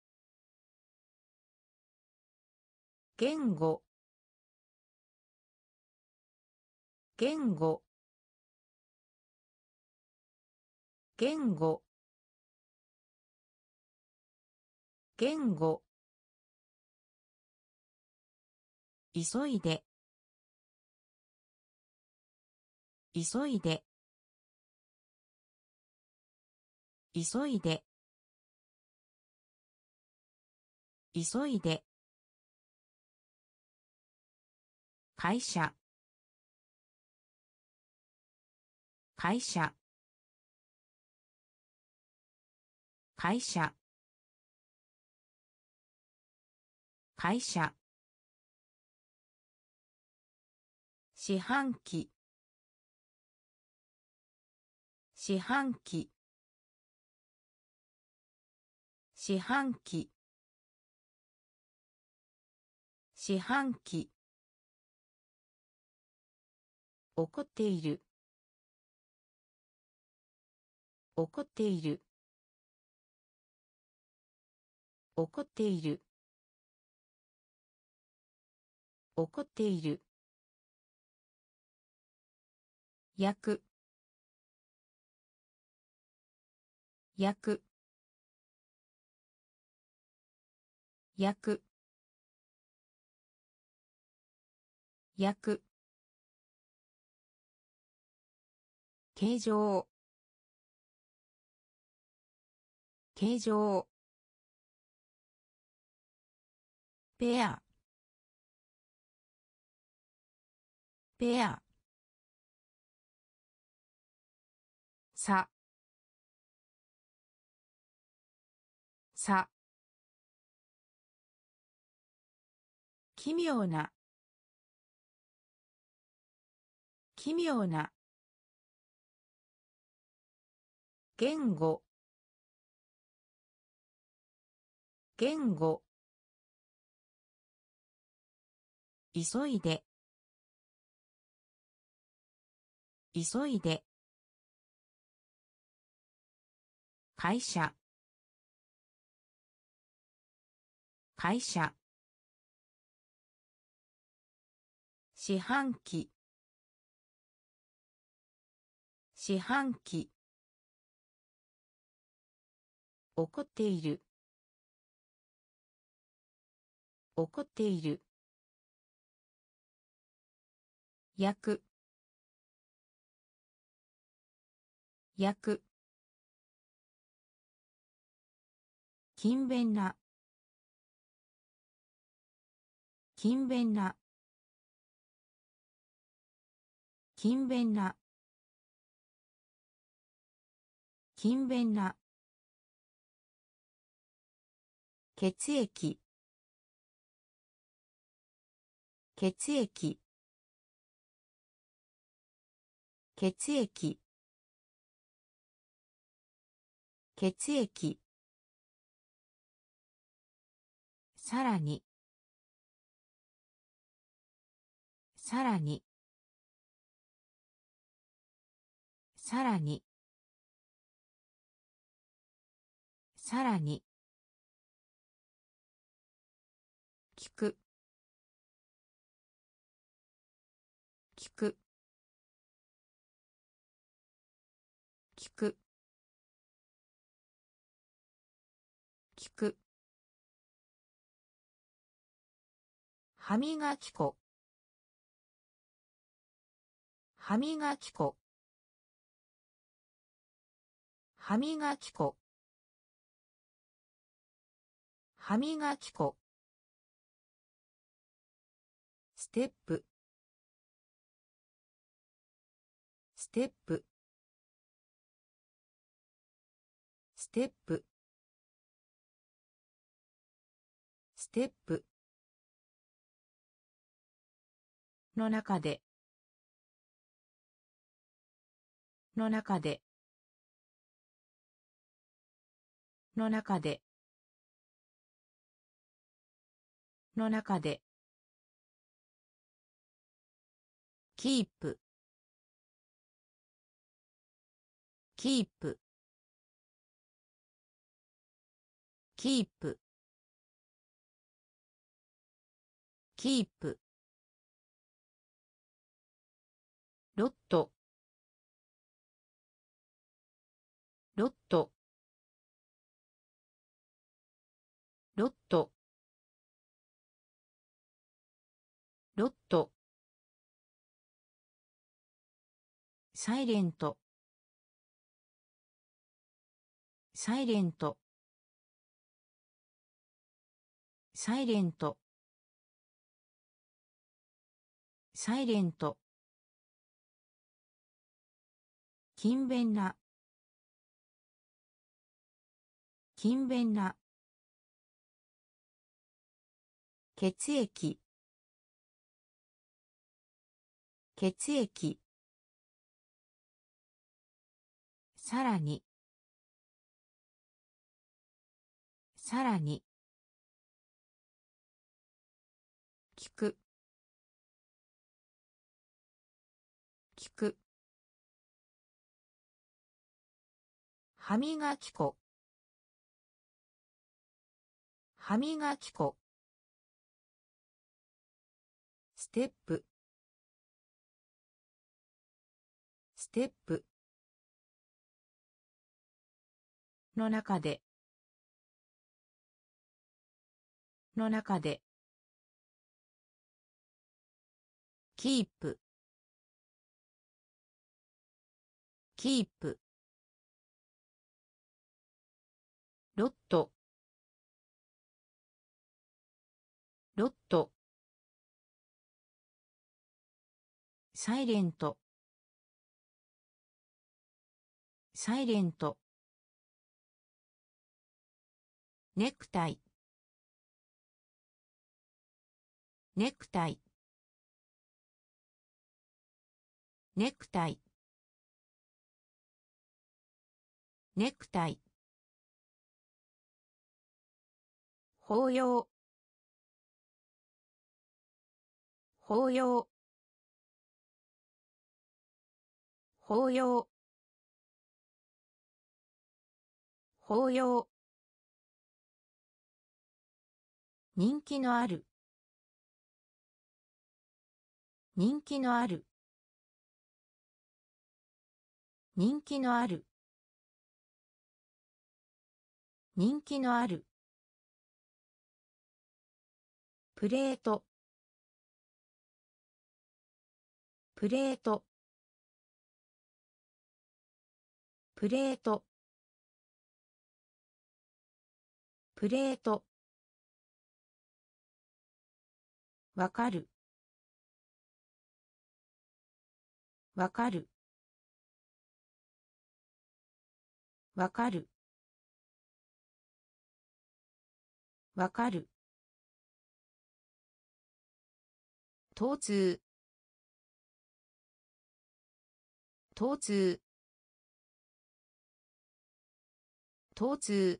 言語言語言語言語急いで急いで急いで急いで会社会社会社会社四半期四半期四半期四半期怒っている怒っている怒っている怒っている焼く焼く焼く焼く形状形状ペアペアささ、奇妙な、奇妙な、言語、言語、急いで、急いで、会社、会社、四半期、四半期、怒っている、怒っている、焼く、焼く、勤勉な、勤勉な、勤勉な、勤勉な、血液、血液、血液、血液、さらに、さらに、さらに、さらに、聞く、聞く、聞く、聞く、歯磨き粉、歯磨き粉、歯磨き粉、歯磨き粉、ステップ、ステップ、ステップ、ステップ、の中で、の中で、の中で、の中で、キープ、キープ、キープ、キープ、ロット、ロット、ロット、ロット、サイレント、サイレント、サイレント、サイレント、勤勉な、勤勉な、血液、血液、さらに、さらに、聞く、聞く、歯磨き粉、歯磨き粉、ステップ、ステップ、の中で、の中で、キープ、キープ、ロット、ロット、サイレント、サイレント、 ネクタイネクタイネクタイネクタイ法要法要法要法要人気のある人気のある人気のある人気のあるプレートプレートプレートプレートわかるわかるわかるわかる疼痛疼痛疼痛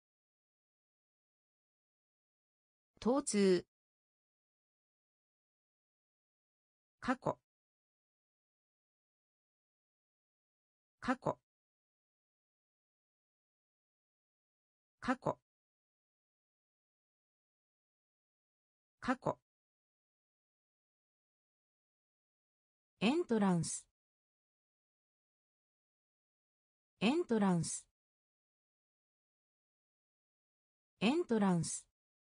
疼痛過去過去過去過去エントランスエントランスエントランス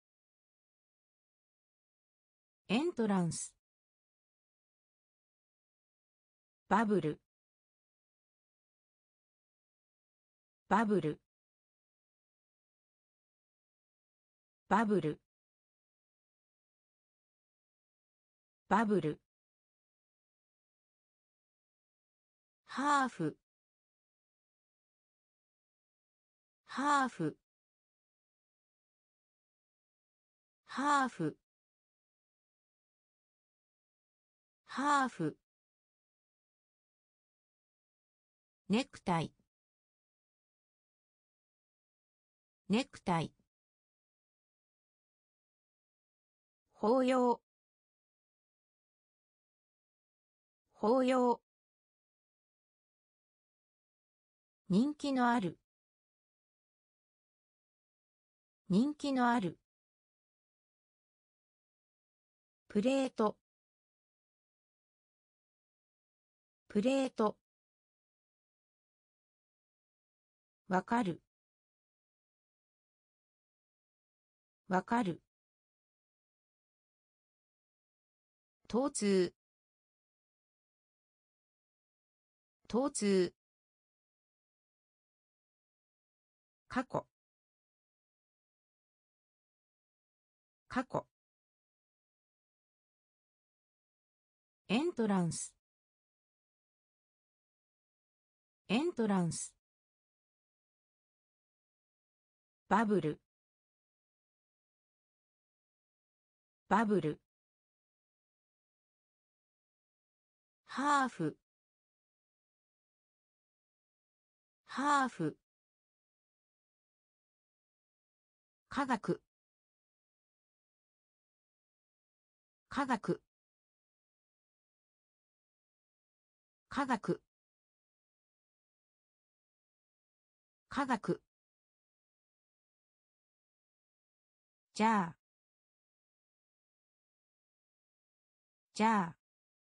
エントランスバブルバブルバブルバブルハーフハーフハーフハーフネクタイネクタイ法要法要人気のある人気のあるプレートプレートわかるわかる疼痛疼痛過去過去エントランスエントランスバブルバブルハーフハーフ科学科学科学科学じゃあじゃあ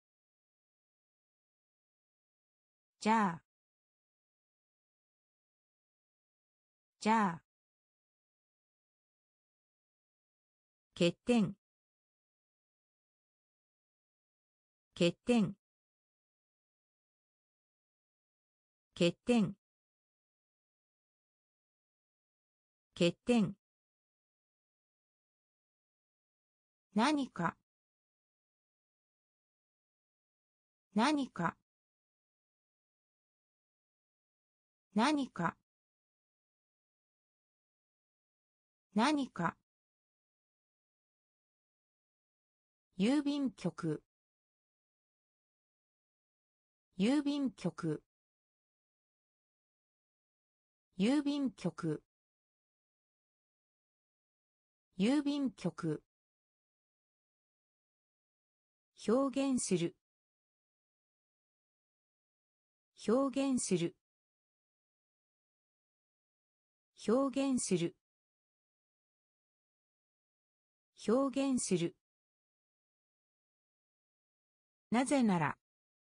じゃあじゃあ欠点欠点欠点欠点何か何か何か何か郵便局郵便局郵便局郵便局表現する表現する表現する表現するなぜなら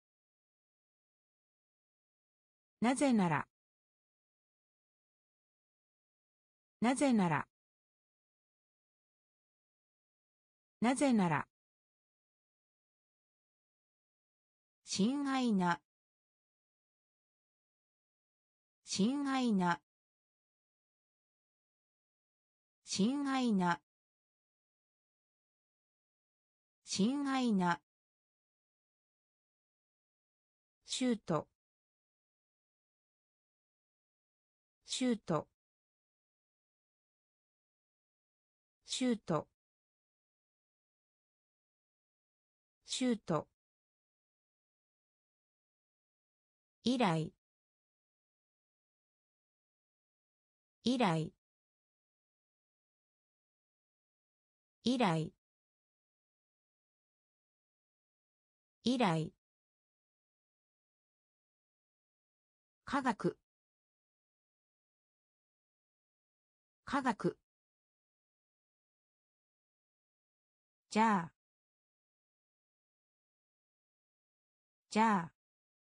なぜならなぜならなぜなら親愛な親愛な親愛な親愛なシュートシュートシュートシュート以来以来以来以来科学科学じゃあじゃあ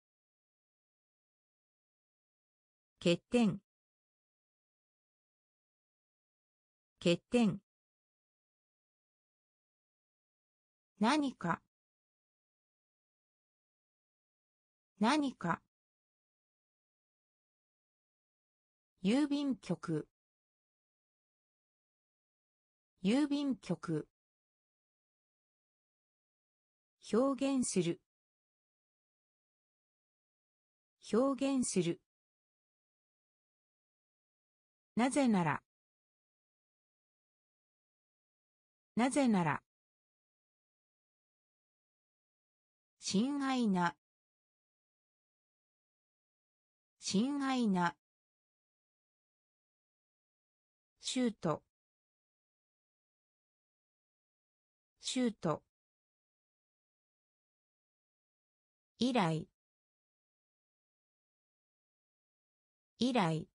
欠点欠点何か何か郵便局郵便局表現する表現するなぜならなぜなら親愛な親愛なシュートシュート以来以来